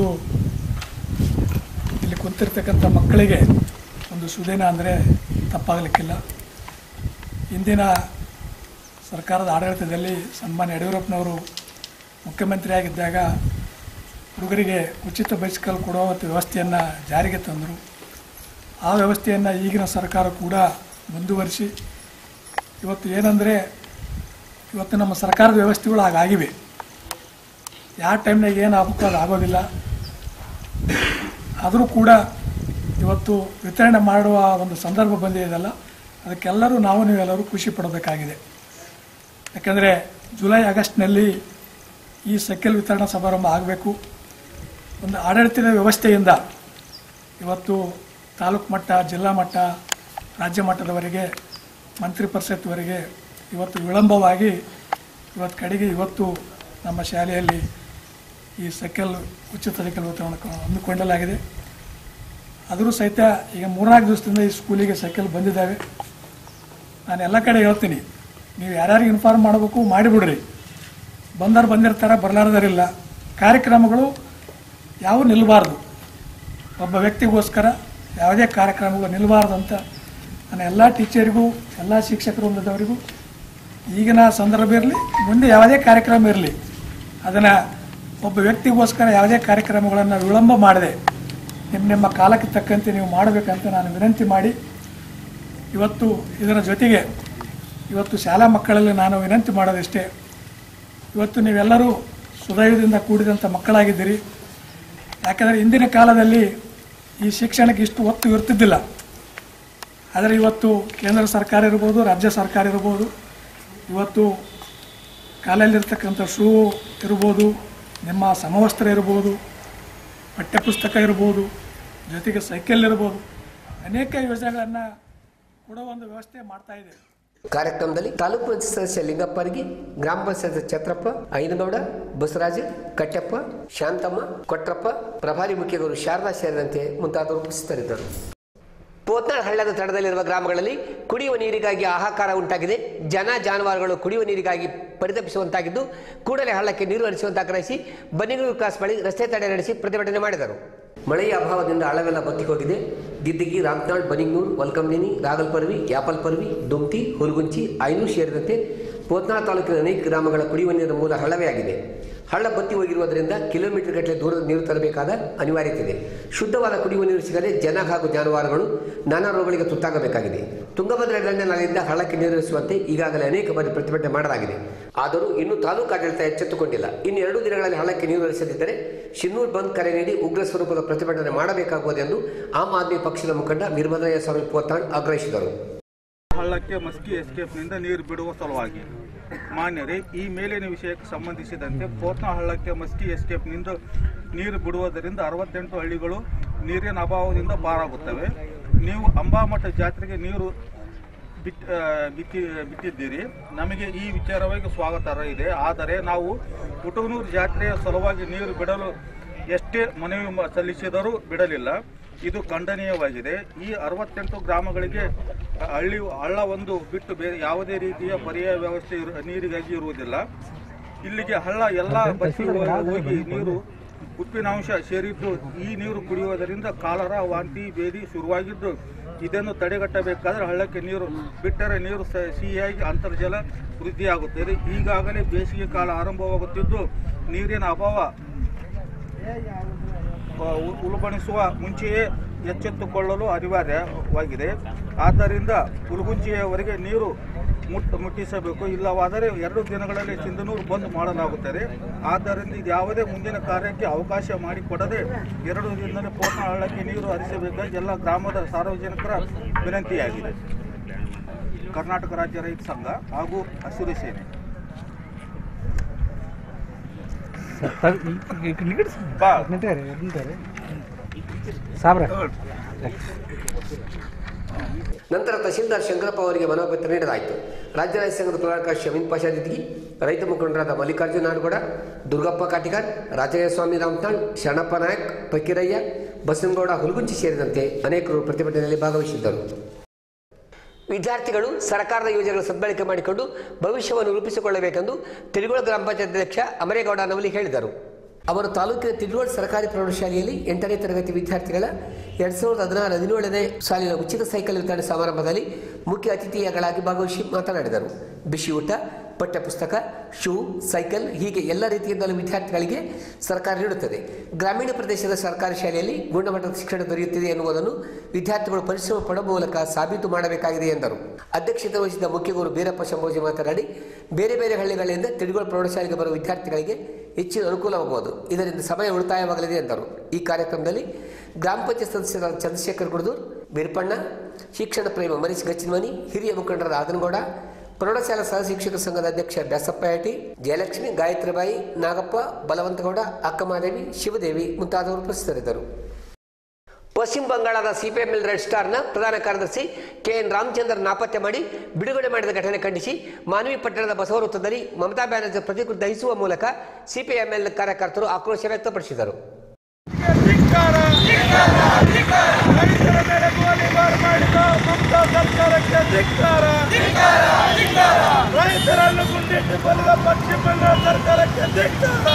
ಇಲ್ಲಿ ಕುಂತಿರ್ತಕ್ಕಂಥ ಮಕ್ಕಳಿಗೆ ಒಂದು ಸುದಿನ ಅಂದರೆ ತಪ್ಪಾಗಲಿಕ್ಕಿಲ್ಲ. ಇಂದಿನ ಸರ್ಕಾರದ ಆಡಳಿತದಲ್ಲಿ ಸನ್ಮಾನ್ಯ ಯಡಿಯೂರಪ್ಪನವರು ಮುಖ್ಯಮಂತ್ರಿಯಾಗಿದ್ದಾಗ ಹುಡುಗರಿಗೆ ಉಚಿತ ಬೈಸಿಕಲ್ ಕೊಡುವ ವ್ಯವಸ್ಥೆಯನ್ನು ಜಾರಿಗೆ ತಂದರು. ಆ ವ್ಯವಸ್ಥೆಯನ್ನು ಈಗಿನ ಸರ್ಕಾರ ಕೂಡ ಮುಂದುವರಿಸಿ ಇವತ್ತು ಏನಂದರೆ ಇವತ್ತು ನಮ್ಮ ಸರ್ಕಾರದ ವ್ಯವಸ್ಥೆಗಳು ಹಾಗಾಗಿವೆ. ಯಾವ ಟೈಮ್ನಾಗ ಏನು ಆಗಬೇಕು ಅದು ಆಗೋದಿಲ್ಲ. ಆದರೂ ಕೂಡ ಇವತ್ತು ವಿತರಣೆ ಮಾಡುವ ಒಂದು ಸಂದರ್ಭ ಬಂದಿದೆಯಲ್ಲ, ಅದಕ್ಕೆಲ್ಲರೂ ನೀವೆಲ್ಲರೂ ಖುಷಿ ಪಡಬೇಕಾಗಿದೆ. ಯಾಕೆಂದರೆ ಜುಲೈ ಆಗಸ್ಟ್ನಲ್ಲಿ ಈ ಸೈಕಲ್ ವಿತರಣಾ ಸಮಾರಂಭ ಆಗಬೇಕು. ಒಂದು ಆಡಳಿತದ ವ್ಯವಸ್ಥೆಯಿಂದ ಇವತ್ತು ತಾಲೂಕು ಮಟ್ಟ, ಜಿಲ್ಲಾ ಮಟ್ಟ, ರಾಜ್ಯ ಮಟ್ಟದವರೆಗೆ, ಮಂತ್ರಿ ಪರಿಷತ್ವರೆಗೆ ಇವತ್ತು ವಿಳಂಬವಾಗಿ ಇವತ್ತು ನಮ್ಮ ಶಾಲೆಯಲ್ಲಿ ಈ ಸೈಕಲ್ ಉಚಿತ ಸೈಕಲ್ ವಿತರಣೆ ಹಮ್ಮಿಕೊಳ್ಳಲಾಗಿದೆ. ಆದರೂ ಸಹಿತ ಈಗ 3-4 ದಿವಸದಿಂದ ಈ ಸ್ಕೂಲಿಗೆ ಸೈಕಲ್ ಬಂದಿದ್ದಾವೆ. ನಾನು ಎಲ್ಲ ಕಡೆ ಹೇಳ್ತೀನಿ, ನೀವು ಯಾರ್ಯಾರಿಗೆ ಇನ್ಫಾರ್ಮ್ ಮಾಡಬೇಕು ಮಾಡಿಬಿಡ್ರಿ. ಬಂದಿರ್ತಾರೆ, ಬರಲಾರ್ದರಿಲ್ಲ. ಕಾರ್ಯಕ್ರಮಗಳು ಯಾವ ನಿಲ್ಲಬಾರ್ದು, ಒಬ್ಬ ವ್ಯಕ್ತಿಗೋಸ್ಕರ ಯಾವುದೇ ಕಾರ್ಯಕ್ರಮಗಳು ನಿಲ್ಲಬಾರ್ದು ಅಂತ ನಾನು ಎಲ್ಲ ಟೀಚರಿಗೂ, ಎಲ್ಲ ಶಿಕ್ಷಕ ವೃಂದದವರಿಗೂ, ಈಗಿನ ಸಂದರ್ಭ ಇರಲಿ, ಮುಂದೆ ಯಾವುದೇ ಕಾರ್ಯಕ್ರಮ ಇರಲಿ, ಅದನ್ನು ಒಬ್ಬ ವ್ಯಕ್ತಿಗೋಸ್ಕರ ಯಾವುದೇ ಕಾರ್ಯಕ್ರಮಗಳನ್ನು ವಿಳಂಬ ಮಾಡದೆ ನಿಮ್ಮ ಕಾಲಕ್ಕೆ ತಕ್ಕಂತೆ ನೀವು ಮಾಡಬೇಕಂತ ನಾನು ವಿನಂತಿ ಮಾಡಿ, ಇವತ್ತು ಇದರ ಜೊತೆಗೆ ಇವತ್ತು ಶಾಲಾ ಮಕ್ಕಳಲ್ಲಿ ನಾನು ವಿನಂತಿ ಮಾಡೋದಿಷ್ಟೇ, ಇವತ್ತು ನೀವೆಲ್ಲರೂ ಸುದೈವದಿಂದ ಕೂಡಿದಂಥ ಮಕ್ಕಳಾಗಿದ್ದೀರಿ. ಯಾಕಂದರೆ ಇಂದಿನ ಕಾಲದಲ್ಲಿ ಈ ಶಿಕ್ಷಣಕ್ಕೆ ಇಷ್ಟು ಒತ್ತು ಇರ್ತಿದ್ದಿಲ್ಲ. ಆದರೆ ಇವತ್ತು ಕೇಂದ್ರ ಸರ್ಕಾರ ಇರ್ಬೋದು, ರಾಜ್ಯ ಸರ್ಕಾರ ಇರ್ಬೋದು, ಇವತ್ತು ಕಾಲಲ್ಲಿರ್ತಕ್ಕಂಥ ಶೂ ಇರ್ಬೋದು, ನಿಮ್ಮ ಸಮವಸ್ತ್ರ ಇರ್ಬೋದು, ಪಠ್ಯಪುಸ್ತಕ ಇರ್ಬೋದು, ಜೊತೆಗೆ ಸೈಕಲ್ ಇರ್ಬೋದು, ಅನೇಕ ಯೋಜನೆಗಳನ್ನು ಕೊಡುವ ಒಂದು ವ್ಯವಸ್ಥೆ ಮಾಡ್ತಾ ಇದೆ. ಕಾರ್ಯಕ್ರಮದಲ್ಲಿ ತಾಲೂಕು ಪಂಚಾಯತ್ ಸದಸ್ಯ ಲಿಂಗಪ್ಪರಿಗೆ, ಗ್ರಾಮ ಪಂಚಾಯತ್ ಛತ್ರಪ್ಪ, ಐನಗೌಡ, ಬಸವರಾಜ, ಕಟ್ಟಪ್ಪ, ಶಾಂತಮ್ಮ, ಕೊಟ್ರಪ್ಪ, ಪ್ರಭಾರಿ ಮುಖ್ಯಗಳು ಶಾರದಾ ಸೇರಿದಂತೆ ಮುಂತಾದವರು ಉಪಸ್ಥಿತರಿದ್ದರು. ಪೋತ್ನಾಳ್ ಹಳ್ಳದ ತಡದಲ್ಲಿರುವ ಗ್ರಾಮಗಳಲ್ಲಿ ಕುಡಿಯುವ ನೀರಿಗಾಗಿ ಹಾಹಾಕಾರ ಉಂಟಾಗಿದೆ. ಜನ ಜಾನುವಾರುಗಳು ಕುಡಿಯುವ ನೀರಿಗಾಗಿ ಪರಿತಪಿಸುವಂತಾಗಿದ್ದು, ಕೂಡಲೇ ಹಳ್ಳಕ್ಕೆ ನೀರು ಹರಿಸುವಂತೆ ಆಗ್ರಹಿಸಿ ಬನ್ನಿಗೂರು ಕ್ರಾಸ್ ಬಳಿ ರಸ್ತೆ ತಡೆ ನಡೆಸಿ ಪ್ರತಿಭಟನೆ ಮಾಡಿದರು. ಮಳೆಯ ಅಭಾವದಿಂದ ಹಳ್ಳವೆಲ್ಲ ಬತ್ತಿ ಹೋಗಿದೆ. ದಿದ್ದಿಗಿ, ರಾಮನಾಳ್, ಬನಿಂಗನೂರು, ವಲ್ಕಂನೇನಿ, ರಾಗಲ್ಪರ್ವಿ, ಯಾಪಲ್ಪರ್ವಿ, ದುಮ್ತಿ, ಹುಲ್ಗುಂಚಿ, ಐನೂರು ಸೇರಿದಂತೆ ಪೋತ್ನಾಳ್ ತಾಲೂಕಿನ ಅನೇಕ ಗ್ರಾಮಗಳ ಕುಡಿಯುವ ನೀರಿನ ಮೂಲ ಹಳ್ಳವೇ ಆಗಿದೆ. ಹಳ್ಳ ಬತ್ತಿ ಹೋಗಿರುವುದರಿಂದ ಕಿಲೋಮೀಟರ್ ಗಟ್ಟಲೆ ದೂರದ ನೀರು ತರಬೇಕಾದ ಅನಿವಾರ್ಯತೆ ಇದೆ. ಶುದ್ಧವಾದ ಕುಡಿಯುವ ನೀರು ಸಿಗದೆ ಜನ ಹಾಗೂ ಜಾನುವಾರುಗಳು ನಾನಾ ರೋಗಗಳಿಗೆ ತುತ್ತಾಗಬೇಕಾಗಿದೆ. ತುಂಗಭದ್ರಾ ದಂಡೆ ನಾಲೆಯಿಂದ ಹಳ್ಳಕ್ಕೆ ನೀರು ಹರಿಸುವಂತೆ ಈಗಾಗಲೇ ಅನೇಕ ಬಾರಿ ಪ್ರತಿಭಟನೆ ಮಾಡಲಾಗಿದೆ. ಆದರೂ ಇನ್ನೂ ತಾಲೂಕು ಆಡಳಿತ ಎಚ್ಚೆತ್ತುಕೊಂಡಿಲ್ಲ. ಇನ್ನು 2 ದಿನಗಳಲ್ಲಿ ಹಳ್ಳಕ್ಕೆ ನೀರು ಹರಿಸದಿದ್ದರೆ ಶಿನ್ನೂರು ಬಂದ್ ಕರೆ ನೀಡಿ ಉಗ್ರ ಸ್ವರೂಪದ ಪ್ರತಿಭಟನೆ ಮಾಡಬೇಕಾಗುವುದೆಂದು ಆಮ್ ಆದ್ಮಿ ಪಕ್ಷದ ಮುಖಂಡ ವೀರಭದ್ರಯ್ಯ ಸ್ವಾಮಿ ಪೋತ್ನಾಳ್ ಆಗ್ರಹಿಸಿದರು. ಹಳ್ಳಕ್ಕೆ ಮಸ್ಕಿ ಎಸ್ಕೇಪ್ನಿಂದ ನೀರು ಬಿಡುವ ಸಲುವಾಗಿ ಮಾನ್ಯರೇ, ಈ ಮೇಲಿನ ವಿಷಯಕ್ಕೆ ಸಂಬಂಧಿಸಿದಂತೆ ಪೋತ್ನಾಳ್ ಹಳ್ಳಕ್ಕೆ ಮಸ್ಕಿ ಎಸ್ಕೇಪ್ನಿಂದ ನೀರು ಬಿಡುವುದರಿಂದ 68 ಹಳ್ಳಿಗಳು ನೀರಿನ ಅಭಾವದಿಂದ ಪಾರಾಗುತ್ತವೆ. ನೀವು ಅಂಬಾಮಠ ಜಾತ್ರೆಗೆ ನೀರು ಬಿಟ್ಟಿದ್ದೀರಿ. ನಮಗೆ ಈ ವಿಚಾರವಾಗಿ ಸ್ವಾಗತ ಇದೆ. ಆದರೆ ನಾವು ಕುಟುನೂರು ಜಾತ್ರೆಯ ಸಲುವಾಗಿ ನೀರು ಬಿಡಲು ಎಷ್ಟೇ ಮನವಿ ಸಲ್ಲಿಸಿದರೂ ಬಿಡಲಿಲ್ಲ. ಇದು ಖಂಡನೀಯವಾಗಿದೆ. ಈ 68 ಗ್ರಾಮಗಳಿಗೆ ಹಳ್ಳ ಒಂದು ಬಿಟ್ಟು ಬೇರೆ ಯಾವುದೇ ರೀತಿಯ ಪರ್ಯಾಯ ವ್ಯವಸ್ಥೆ ನೀರಿಗಾಗಿ ಇರುವುದಿಲ್ಲ. ಇಲ್ಲಿಗೆ ಹಳ್ಳ ಎಲ್ಲ ಬತ್ತಿ ಹೋಗಿ ನೀರು ಉಪ್ಪಿನಾಂಶ ಸೇರಿದ್ದು ಈ ನೀರು ಕುಡಿಯುವುದರಿಂದ ಕಾಲರ, ವಾಂತಿ, ಭೇದಿ ಶುರುವಾಗಿದ್ದು, ಇದನ್ನು ತಡೆಗಟ್ಟಬೇಕಾದರೆ ಹಳ್ಳಕ್ಕೆ ನೀರು ಬಿಟ್ಟರೆ ನೀರು ಸಿಹಿಯಾಗಿ ಅಂತರ್ಜಲ ವೃದ್ಧಿಯಾಗುತ್ತದೆ. ಈಗಾಗಲೇ ಬೇಸಿಗೆ ಕಾಲ ಆರಂಭವಾಗುತ್ತಿದ್ದು ನೀರಿನ ಅಭಾವ ಉಲ್ಬಣಿಸುವ ಮುಂಚೆಯೇ ಎಚ್ಚೆತ್ತುಕೊಳ್ಳಲು ಅನಿವಾರ್ಯವಾಗಿದೆ. ಆದ್ದರಿಂದ ಹುಲ್ಗುಂಚಿಯವರೆಗೆ ನೀರು ಮುಟ್ಟಿಸಬೇಕು. ಇಲ್ಲವಾದರೆ 2 ದಿನಗಳಲ್ಲಿ ಸಿಂಧನೂರು ಬಂದ್ ಮಾಡಲಾಗುತ್ತದೆ. ಆದ್ದರಿಂದ ಯಾವುದೇ ಮುಂದಿನ ಕಾರ್ಯಕ್ಕೆ ಅವಕಾಶ ಮಾಡಿಕೊಡದೆ 2 ದಿನದಲ್ಲಿ ಪೋತ್ನಾಳ್ ಹಳ್ಳಕ್ಕೆ ನೀರು ಹರಿಸಬೇಕಾಗಿ ಎಲ್ಲ ಗ್ರಾಮದ ಸಾರ್ವಜನಿಕರ ವಿನಂತಿಯಾಗಿದೆ. ಕರ್ನಾಟಕ ರಾಜ್ಯ ರೈತ ಸಂಘ ಹಾಗೂ ಹಸಿರು ಸೇನೆ. ನಂತರ ತಹಶೀಲ್ದಾರ್ ಶಂಕರಪ್ಪ ಅವರಿಗೆ ಮನೋಪತ್ರ ನೀಡಲಾಯಿತು. ರಾಜ್ಯ ರೈತ ಸಂಘದ ಪ್ರಧಾನ ಶಮೀನ್ ಪಾಷಾ ದಿದ್ಗಿ, ರೈತ ಮುಖಂಡರಾದ ಮಲ್ಲಿಕಾರ್ಜುನ ನಾಡಗೌಡ, ದುರ್ಗಪ್ಪ ಕಾಟಿಕಾರ್, ರಾಜಯ್ಯಸ್ವಾಮಿ ರಾಮನಾಳ್, ಶರಣಪ್ಪ ನಾಯಕ್, ಫಕೀರಯ್ಯ, ಬಸನಗೌಡ, ಹುಲ್ಗುಂಚಿ ಸೇರಿದಂತೆ ಅನೇಕರು ಪ್ರತಿಭಟನೆಯಲ್ಲಿ ಭಾಗವಹಿಸಿದ್ದರು. ವಿದ್ಯಾರ್ಥಿಗಳು ಸರ್ಕಾರದ ಯೋಜನೆಗಳ ಸದ್ಬಳಕೆ ಮಾಡಿಕೊಂಡು ಭವಿಷ್ಯವನ್ನು ರೂಪಿಸಿಕೊಳ್ಳಬೇಕೆಂದು ತಿರುಗೋಳ ಗ್ರಾಮ ಪಂಚಾಯತ್ ಅಧ್ಯಕ್ಷ ಅಮರೇಗೌಡ ನವಲಿ ಹೇಳಿದರು. ಅವರು ತಾಲೂಕಿನ ತಿರುಗೋಳ ಸರ್ಕಾರಿ ಪ್ರೌಢಶಾಲೆಯಲ್ಲಿ 8ನೇ ತರಗತಿ ವಿದ್ಯಾರ್ಥಿಗಳ 2016-17ನೇ ಸಾಲಿನ ಉಚಿತ ಸೈಕಲ್ ವಿತರಣೆ ಸಮಾರಂಭದಲ್ಲಿ ಮುಖ್ಯ ಅತಿಥಿಗಳಾಗಿ ಭಾಗವಹಿಸಿ ಮಾತನಾಡಿದರು. ಬಿಸಿ ಊಟ, ಪಠ್ಯಪುಸ್ತಕ, ಶೂ, ಸೈಕಲ್ ಹೀಗೆ ಎಲ್ಲ ರೀತಿಯಿಂದಲೂ ವಿದ್ಯಾರ್ಥಿಗಳಿಗೆ ಸರ್ಕಾರ ನೀಡುತ್ತದೆ. ಗ್ರಾಮೀಣ ಪ್ರದೇಶದ ಸರ್ಕಾರಿ ಶಾಲೆಯಲ್ಲಿ ಗುಣಮಟ್ಟದ ಶಿಕ್ಷಣ ದೊರೆಯುತ್ತಿದೆ ಎನ್ನುವುದನ್ನು ವಿದ್ಯಾರ್ಥಿಗಳು ಪರಿಶ್ರಮ ಪಡುವ ಮೂಲಕ ಸಾಬೀತು ಮಾಡಬೇಕಾಗಿದೆ ಎಂದರು. ಅಧ್ಯಕ್ಷತೆ ವಹಿಸಿದ ಮುಖ್ಯಗುರು ಬೀರಪ್ಪ ಶಂಭೋಜಿ ಮಾತನಾಡಿ, ಬೇರೆ ಬೇರೆ ಹಳ್ಳಿಗಳಿಂದ ತಿಡಿಗೋಳ ಪ್ರೌಢಶಾಲೆಗೆ ಬರುವ ವಿದ್ಯಾರ್ಥಿಗಳಿಗೆ ಹೆಚ್ಚಿನ ಅನುಕೂಲವಾಗುವುದು, ಇದರಿಂದ ಸಮಯ ಉಳಿತಾಯವಾಗಲಿದೆ ಎಂದರು. ಈ ಕಾರ್ಯಕ್ರಮದಲ್ಲಿ ಗ್ರಾಮ ಪಂಚಾಯತ್ ಸದಸ್ಯರಾದ ಚಂದ್ರಶೇಖರ್ ಗುಡದೂರ್, ಬೀರ್ಪಣ್ಣ, ಶಿಕ್ಷಣ ಪ್ರೇಮ ಮನೀಶ್ ಗಚ್ಚಿನ್ಮನಿ, ಹಿರಿಯ ಮುಖಂಡರಾದ ಆದನಗೌಡ, ಪ್ರೌಢಶಾಲಾ ಸಹ ಶಿಕ್ಷಕ ಸಂಘದ ಅಧ್ಯಕ್ಷ ಬ್ಯಾಸಪ್ಪ ಯಾಟಿ, ಜಯಲಕ್ಷ್ಮಿ, ಗಾಯತ್ರಿಬಾಯಿ, ನಾಗಪ್ಪ, ಬಲವಂತಗೌಡ, ಅಕ್ಕಮಾದೇವಿ, ಶಿವದೇವಿ ಮುಂತಾದವರು ಉಪಸ್ಥಿತರಿದ್ದರು. ಪಶ್ಚಿಮ ಬಂಗಾಳದ ಸಿಪಿಎಂಎಲ್ ರೆಡ್ ಸ್ಟಾರ್ನ ಪ್ರಧಾನ ಕಾರ್ಯದರ್ಶಿ ಕೆಎನ್ ರಾಮಚಂದ್ರ ನಾಪತ್ತೆ ಮಾಡಿ ಬಿಡುಗಡೆ ಮಾಡಿದ ಘಟನೆ ಖಂಡಿಸಿ ಮಾನವಿ ಪಟ್ಟಣದ ಬಸವ ವೃತ್ತದಲ್ಲಿ ಮಮತಾ ಬ್ಯಾನರ್ಜಿ ಪ್ರತಿಕೃತಿ ದಹಿಸುವ ಮೂಲಕ ಸಿಪಿಎಂಎಲ್ ಕಾರ್ಯಕರ್ತರು ಆಕ್ರೋಶ ವ್ಯಕ್ತಪಡಿಸಿದರು. ರೈತರನ್ನು ಗುಂಡಿಟ್ಟು ಕೊಲ್ಲುವ ಪಶ್ಚಿಮ ಬಂಗಾಳ ಸರ್ಕಾರಕ್ಕೆ ಧಿಕ್ಕಾರ.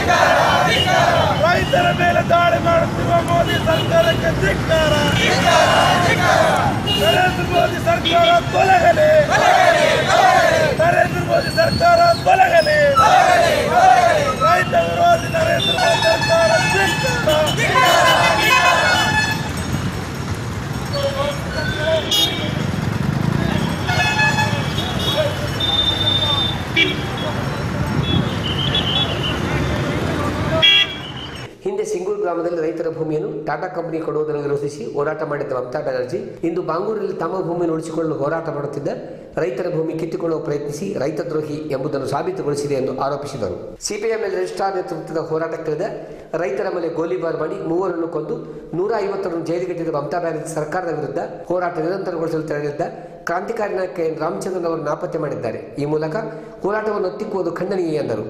ರೈತರ ಮೇಲೆ ದಾಳಿ ಮಾಡುತ್ತಿರುವ ಮೋದಿ ಸರ್ಕಾರಕ್ಕೆ ಧಿಕ್ಕಾರ. ನರೇಂದ್ರ ಮೋದಿ ಸರ್ಕಾರ ತೊಲಗಲಿ. ನರೇಂದ್ರ ಮೋದಿ ಸರ್ಕಾರ ತೊಲಗಲಿ. ರೈತ ವಿರೋಧಿ ನರೇಂದ್ರ ಮೋದಿ ಸರ್ಕಾರ ಧಿಕ್ಕಾರ. ಹಿಂದೆ ಸಿಂಗೂರು ಗ್ರಾಮದಲ್ಲಿ ರೈತರ ಭೂಮಿಯನ್ನು ಟಾಟಾ ಕಂಪನಿ ಕೊಡುವುದನ್ನು ವಿರೋಧಿಸಿ ಹೋರಾಟ ಮಾಡಿದ್ದ ಮಮತಾ ಬ್ಯಾನರ್ಜಿ ಇಂದು ಬಾಂಗೂರಿನಲ್ಲಿ ತಮ್ಮ ಭೂಮಿಯನ್ನು ಉಳಿಸಿಕೊಳ್ಳಲು ಹೋರಾಟ ಮಾಡುತ್ತಿದ್ದ ರೈತರ ಭೂಮಿ ಕಿತ್ತುಕೊಳ್ಳುವ ಪ್ರಯತ್ನಿಸಿ ರೈತ ದ್ರೋಹಿ ಎಂಬುದನ್ನು ಸಾಬೀತುಗೊಳಿಸಿದೆ ಎಂದು ಆರೋಪಿಸಿದರು. ಸಿಪಿಎಂಎಲ್ ರೆಡ್ ಸ್ಟಾರ್ ನೇತೃತ್ವದ ಹೋರಾಟಕ್ಕಿಳಿದ ರೈತರ ಮೇಲೆ ಗೋಲಿಬಾರ್ ಮಾಡಿ 3 ಕೊಂದು 150 ಜೈಲಿಗಟ್ಟಿದ ಮಮತಾ ಬ್ಯಾನರ್ಜಿ ಸರ್ಕಾರದ ವಿರುದ್ಧ ಹೋರಾಟ ನಿರಂತರಗೊಳಿಸಲು ತೆರಳಿದ್ದ ಕ್ರಾಂತಿಕಾರಿ ನಾಯಕ ಎನ್ ರಾಮಚಂದ್ರನ್ ಅವರು ನಾಪತ್ತೆ ಮಾಡಿದ್ದಾರೆ. ಈ ಮೂಲಕ ಹೋರಾಟವನ್ನು ಒತ್ತಿಕ್ಕುವುದು ಖಂಡನೀಯ ಎಂದರು.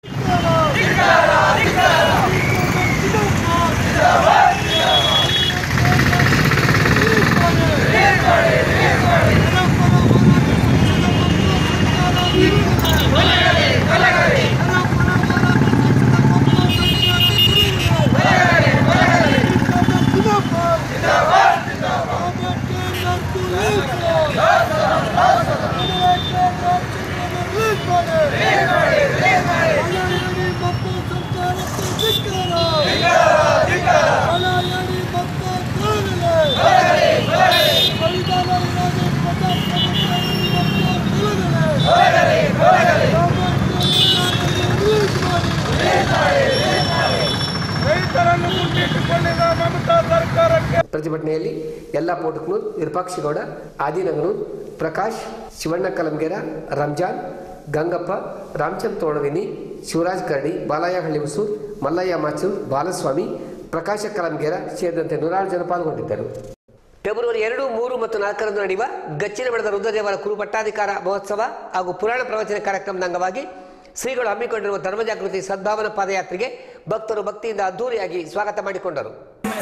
ಪ್ರತಿಭಟನೆಯಲ್ಲಿ ಯಲ್ಲಾ ಪೋಟಕ್ನೂರ್, ವಿರೂಪಾಕ್ಷಿಗೌಡ, ಆದಿನಗನೂರ್, ಪ್ರಕಾಶ್, ಶಿವಣ್ಣ ಕಲಂಗೇರ, ರಂಜಾನ್, ಗಂಗಪ್ಪ, ರಾಮಚಂದ್ರ ತೋಣವಿನಿ, ಶಿವರಾಜ್ ಕರಡಿ, ಬಾಲಯ್ಯ ಹಳ್ಳಿಮಸೂರ್, ಮಲ್ಲಯ್ಯ ಮಾಚೂರ್, ಬಾಲಸ್ವಾಮಿ, ಪ್ರಕಾಶ ಕಲಂಗೇರ ಸೇರಿದಂತೆ 106 ಜನ ಪಾಲ್ಗೊಂಡಿದ್ದರು. ಫೆಬ್ರವರಿ 2, 3 ಮತ್ತು 4ರಂದು ನಡೆಯುವ ಗಚ್ಚಿನ ಬೆಳೆದ ರುದ್ರದೇವರ ಕುರು ಪಟ್ಟಾಧಿಕಾರ ಮಹೋತ್ಸವ ಹಾಗೂ ಪುರಾಣ ಪ್ರವಚನ ಕಾರ್ಯಕ್ರಮದ ಅಂಗವಾಗಿ ಶ್ರೀಗಳು ಹಮ್ಮಿಕೊಂಡಿರುವ ಧರ್ಮಜಾಗೃತಿ ಸದ್ಭಾವನಾ ಪಾದಯಾತ್ರೆಗೆ ಭಕ್ತರು ಭಕ್ತಿಯಿಂದ ಅದ್ದೂರಿಯಾಗಿ ಸ್ವಾಗತ ಮಾಡಿಕೊಂಡರು.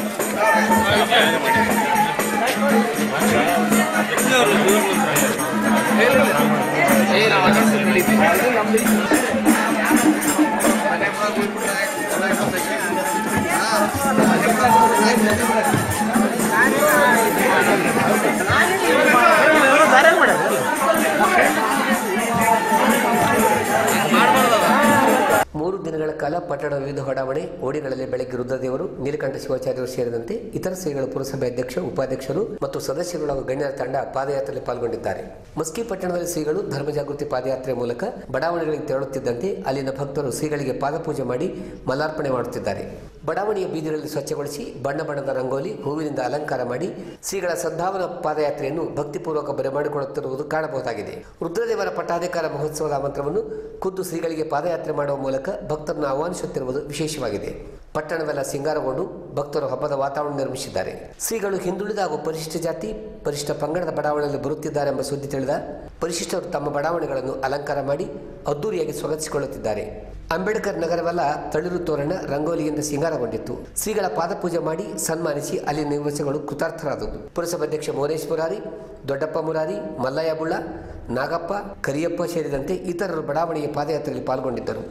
ಮೂರು ದಿನಗಳ ಕಾಲ ಪಟ್ಟಣದ ವಿವಿಧ ಹೊಡಾವಣೆ ಓಡಿಗಳಲ್ಲಿ ಬೆಳಗ್ಗೆ ರುದ್ರದೇವರು, ನೀಲಕಂಠ ಶಿವಾಚಾರ್ಯರು ಸೇರಿದಂತೆ ಇತರ ಶ್ರೀಗಳ ಪುರಸಭೆ ಅಧ್ಯಕ್ಷ, ಉಪಾಧ್ಯಕ್ಷರು ಮತ್ತು ಸದಸ್ಯರು ಹಾಗೂ ಗಣ್ಯರ ತಂಡ ಪಾದಯಾತ್ರೆಯಲ್ಲಿ ಪಾಲ್ಗೊಂಡಿದ್ದಾರೆ. ಮಸ್ಕಿ ಪಟ್ಟಣದಲ್ಲಿ ಶ್ರೀಗಳು ಧರ್ಮಜಾಗೃತಿ ಪಾದಯಾತ್ರೆ ಮೂಲಕ ಬಡಾವಣೆಗಳಿಗೆ ತೆರಳುತ್ತಿದ್ದಂತೆ ಅಲ್ಲಿನ ಭಕ್ತರು ಶ್ರೀಗಳಿಗೆ ಪಾದಪೂಜೆ ಮಾಡಿ ಮಲಾರ್ಪಣೆ ಮಾಡುತ್ತಿದ್ದಾರೆ. ಬಡಾವಣೆಯ ಬೀದಿಗಳಲ್ಲಿ ಸ್ವಚ್ಛಗೊಳಿಸಿ ಬಣ್ಣ ಬಣ್ಣದ ರಂಗೋಲಿ, ಹೂವಿನಿಂದ ಅಲಂಕಾರ ಮಾಡಿ ಶ್ರೀಗಳ ಸದ್ಭಾವನಾ ಪಾದಯಾತ್ರೆಯನ್ನು ಭಕ್ತಿಪೂರ್ವಕ ಬರಮಾಡಿಕೊಳ್ಳುತ್ತಿರುವುದು ಕಾಣಬಹುದಾಗಿದೆ. ರುದ್ರದೇವರ ಪಟ್ಟಾಧಿಕಾರ ಮಹೋತ್ಸವದ ಮಂತ್ರವನ್ನು ಖುದ್ದು ಶ್ರೀಗಳಿಗೆ ಪಾದಯಾತ್ರೆ ಮಾಡುವ ಮೂಲಕ ಭಕ್ತರನ್ನು ಆಹ್ವಾನಿಸುತ್ತಿರುವುದು ವಿಶೇಷವಾಗಿದೆ. ಪಟ್ಟಣವೆಲ್ಲ ಸಿಂಗಾರಗೊಂಡು ಭಕ್ತರು ಹಬ್ಬದ ವಾತಾವರಣ ನಿರ್ಮಿಸಿದ್ದಾರೆ. ಶ್ರೀಗಳು ಹಿಂದುಳಿದ ಹಾಗೂ ಪರಿಶಿಷ್ಟ ಜಾತಿ, ಪರಿಶಿಷ್ಟ ಪಂಗಡದ ಬಡಾವಣೆಯಲ್ಲಿ ಬರುತ್ತಿದ್ದಾರೆ ಎಂಬ ಸುದ್ದಿ ತಿಳಿದ ಪರಿಶಿಷ್ಟರು ತಮ್ಮ ಬಡಾವಣೆಗಳನ್ನು ಅಲಂಕಾರ ಮಾಡಿ ಅದ್ದೂರಿಯಾಗಿ ಸ್ವಾಗತಿಸಿಕೊಳ್ಳುತ್ತಿದ್ದಾರೆ. ಅಂಬೇಡ್ಕರ್ ನಗರವೆಲ್ಲ ತಳಿರು ತೋರಣ, ರಂಗೋಲಿಯಿಂದ ಸಿಂಗಾರಗೊಂಡಿತ್ತು. ಶ್ರೀಗಳ ಪಾದಪೂಜೆ ಮಾಡಿ ಸನ್ಮಾನಿಸಿ ಅಲ್ಲಿ ನಿವಾಸಿಗಳು ಕೃತಾರ್ಥರಾದವು. ಪುರಸಭಾಧ್ಯಕ್ಷ ಮೋನೇಶ್ ಮುರಾರಿ, ದೊಡ್ಡಪ್ಪ ಮುರಾರಿ, ಮಲ್ಲಯ್ಯ ಬುಳ್ಳ, ನಾಗಪ್ಪ, ಕರಿಯಪ್ಪ ಸೇರಿದಂತೆ ಇತರರು ಬಡಾವಣೆಯ ಪಾದಯಾತ್ರೆಯಲ್ಲಿ ಪಾಲ್ಗೊಂಡಿದ್ದರು.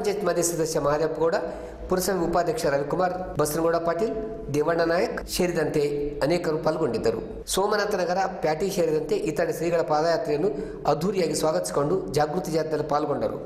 ಪಂಚಾಯತ್ ಮಾಜಿ ಸದಸ್ಯ ಮಹಾದೇವಗೌಡ, ಪುರಸಭೆ ಉಪಾಧ್ಯಕ್ಷ ರವಿಕುಮಾರ್, ಬಸನಗೌಡ ಪಾಟೀಲ್, ದೇವಣ್ಣ ನಾಯಕ್ ಸೇರಿದಂತೆ ಅನೇಕರು ಪಾಲ್ಗೊಂಡಿದ್ದರು. ಸೋಮನಾಥ ನಗರ, ಪ್ಯಾಟಿ ಸೇರಿದಂತೆ ಇತರೆ ಶ್ರೀಗಳ ಪಾದಯಾತ್ರೆಯನ್ನು ಅದ್ದೂರಿಯಾಗಿ ಸ್ವಾಗತಿಸಿಕೊಂಡು ಜಾಗೃತಿ ಜಾಥಾದಲ್ಲಿ ಪಾಲ್ಗೊಂಡರು.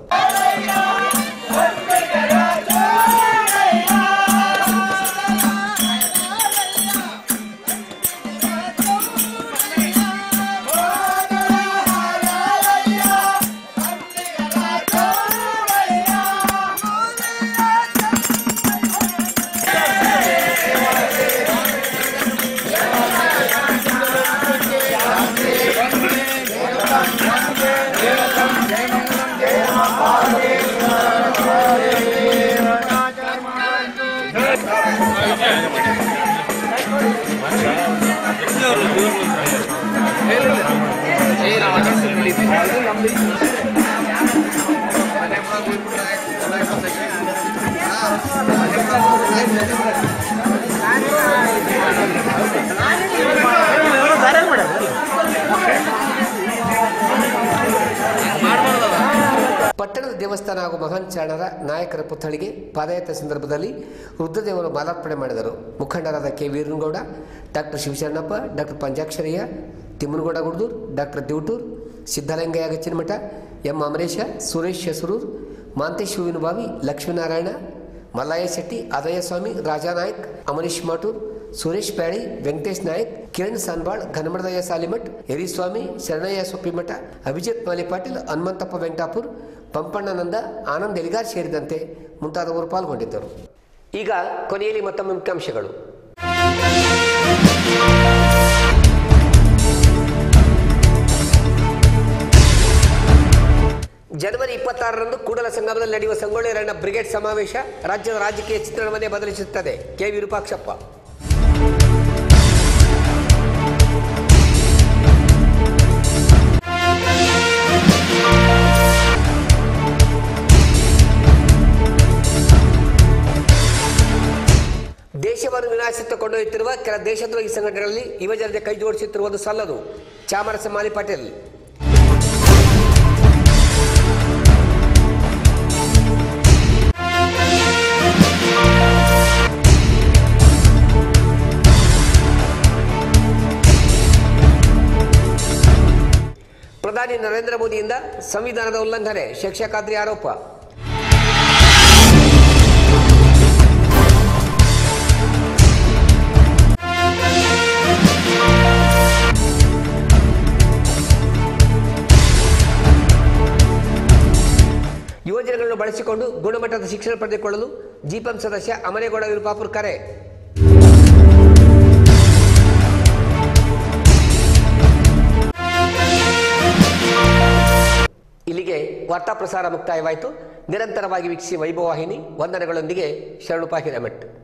ಪಟ್ಟಣದ ದೇವಸ್ಥಾನ ಹಾಗೂ ಮಹಾನ್ ಚಾರಣರ ನಾಯಕರ ಪುತ್ಥಳಿಗೆ ಪಾದಯಾತ್ರೆ ಸಂದರ್ಭದಲ್ಲಿ ರುದ್ರದೇವರು ಮಾಲಾರ್ಪಣೆ ಮಾಡಿದರು. ಮುಖಂಡರಾದ K Veeranagouda, doctor Shivasharanappa, doctor Panchaksharayya, Timmanagouda Guddur, doctor Divatur, Siddalingayya Gachchinamath, M Amaresha, Suresh Shasarur, Mantesh Hoovinabavi, Lakshminarayana, Mallayya Shetty, Adayyaswami, Rajanayak, Amarish Matur, Suresh Pyali, Venkatesh Nayak, Kiran Sanbal, Ghanamadadayya Salimath, Yariswami, Sharanayya Soppimath, Abhijit Mali Patil, Hanumanthappa Venkatapur, Pampannananda, Anand Eligar ಸೇರಿದಂತೆ ಮುಂತಾದವರು ಪಾಲ್ಗೊಂಡಿದ್ದರು. ಈಗ ಕೊನೆಯಲ್ಲಿ ಮತ್ತೊಮ್ಮೆ ಮುಖ್ಯಾಂಶಗಳು. ಜನವರಿ 26ರಂದು ಕೂಡಲ ಸಂಗಮದಲ್ಲಿ ನಡೆಯುವ ಸಂಗೊಳ್ಳಿ ರಾಯಣ್ಣ ಬ್ರಿಗೇಡ್ ಸಮಾವೇಶ ರಾಜ್ಯದ ರಾಜಕೀಯ ಚಿತ್ರಣವನ್ನೇ ಬದಲಿಸುತ್ತದೆ. ಕೆ ವಿರೂಪಾಕ್ಷಪ್ಪ. ದೇಶವನ್ನು ವಿನಾಶಕ್ಕೆ ಕೊಂಡೊಯ್ಯುತ್ತಿರುವ ಕೆಲ ದೇಶದ್ರೋಹಿ ಸಂಘಟನೆಗಳಲ್ಲಿ ಯುವಜನತೆ ಕೈ ಜೋಡಿಸುತ್ತಿರುವುದು ಸಲ್ಲದು. ಚಾಮರಸ ಮಾಲಿ ಪಾಟೀಲ್. ಪ್ರಧಾನಿ ನರೇಂದ್ರ ಮೋದಿಯಿಂದ ಸಂವಿಧಾನದ ಉಲ್ಲಂಘನೆ, ಶೇಖ್ ಖಾದ್ರಿ ಆರೋಪ. ಯುವಜನಗಳನ್ನು ಬಳಸಿಕೊಂಡು ಗುಣಮಟ್ಟದ ಶಿಕ್ಷಣ ಪಡೆದುಕೊಳ್ಳಲು ಜಿಪಂ ಸದಸ್ಯ ಅಮರೇಗೌಡ ವಿರೂಪಾಪುರ್ ಕರೆ. ಇಲ್ಲಿಗೆ ವಾರ್ತಾ ಪ್ರಸಾರ ಮುಕ್ತಾಯವಾಯಿತು. ನಿರಂತರವಾಗಿ ವೀಕ್ಷಿಸಿ ವೈಭವ ವಾಹಿನಿ. ವಂದನೆಗಳೊಂದಿಗೆ ಶರಣು ಹಿರೇಮಠ್.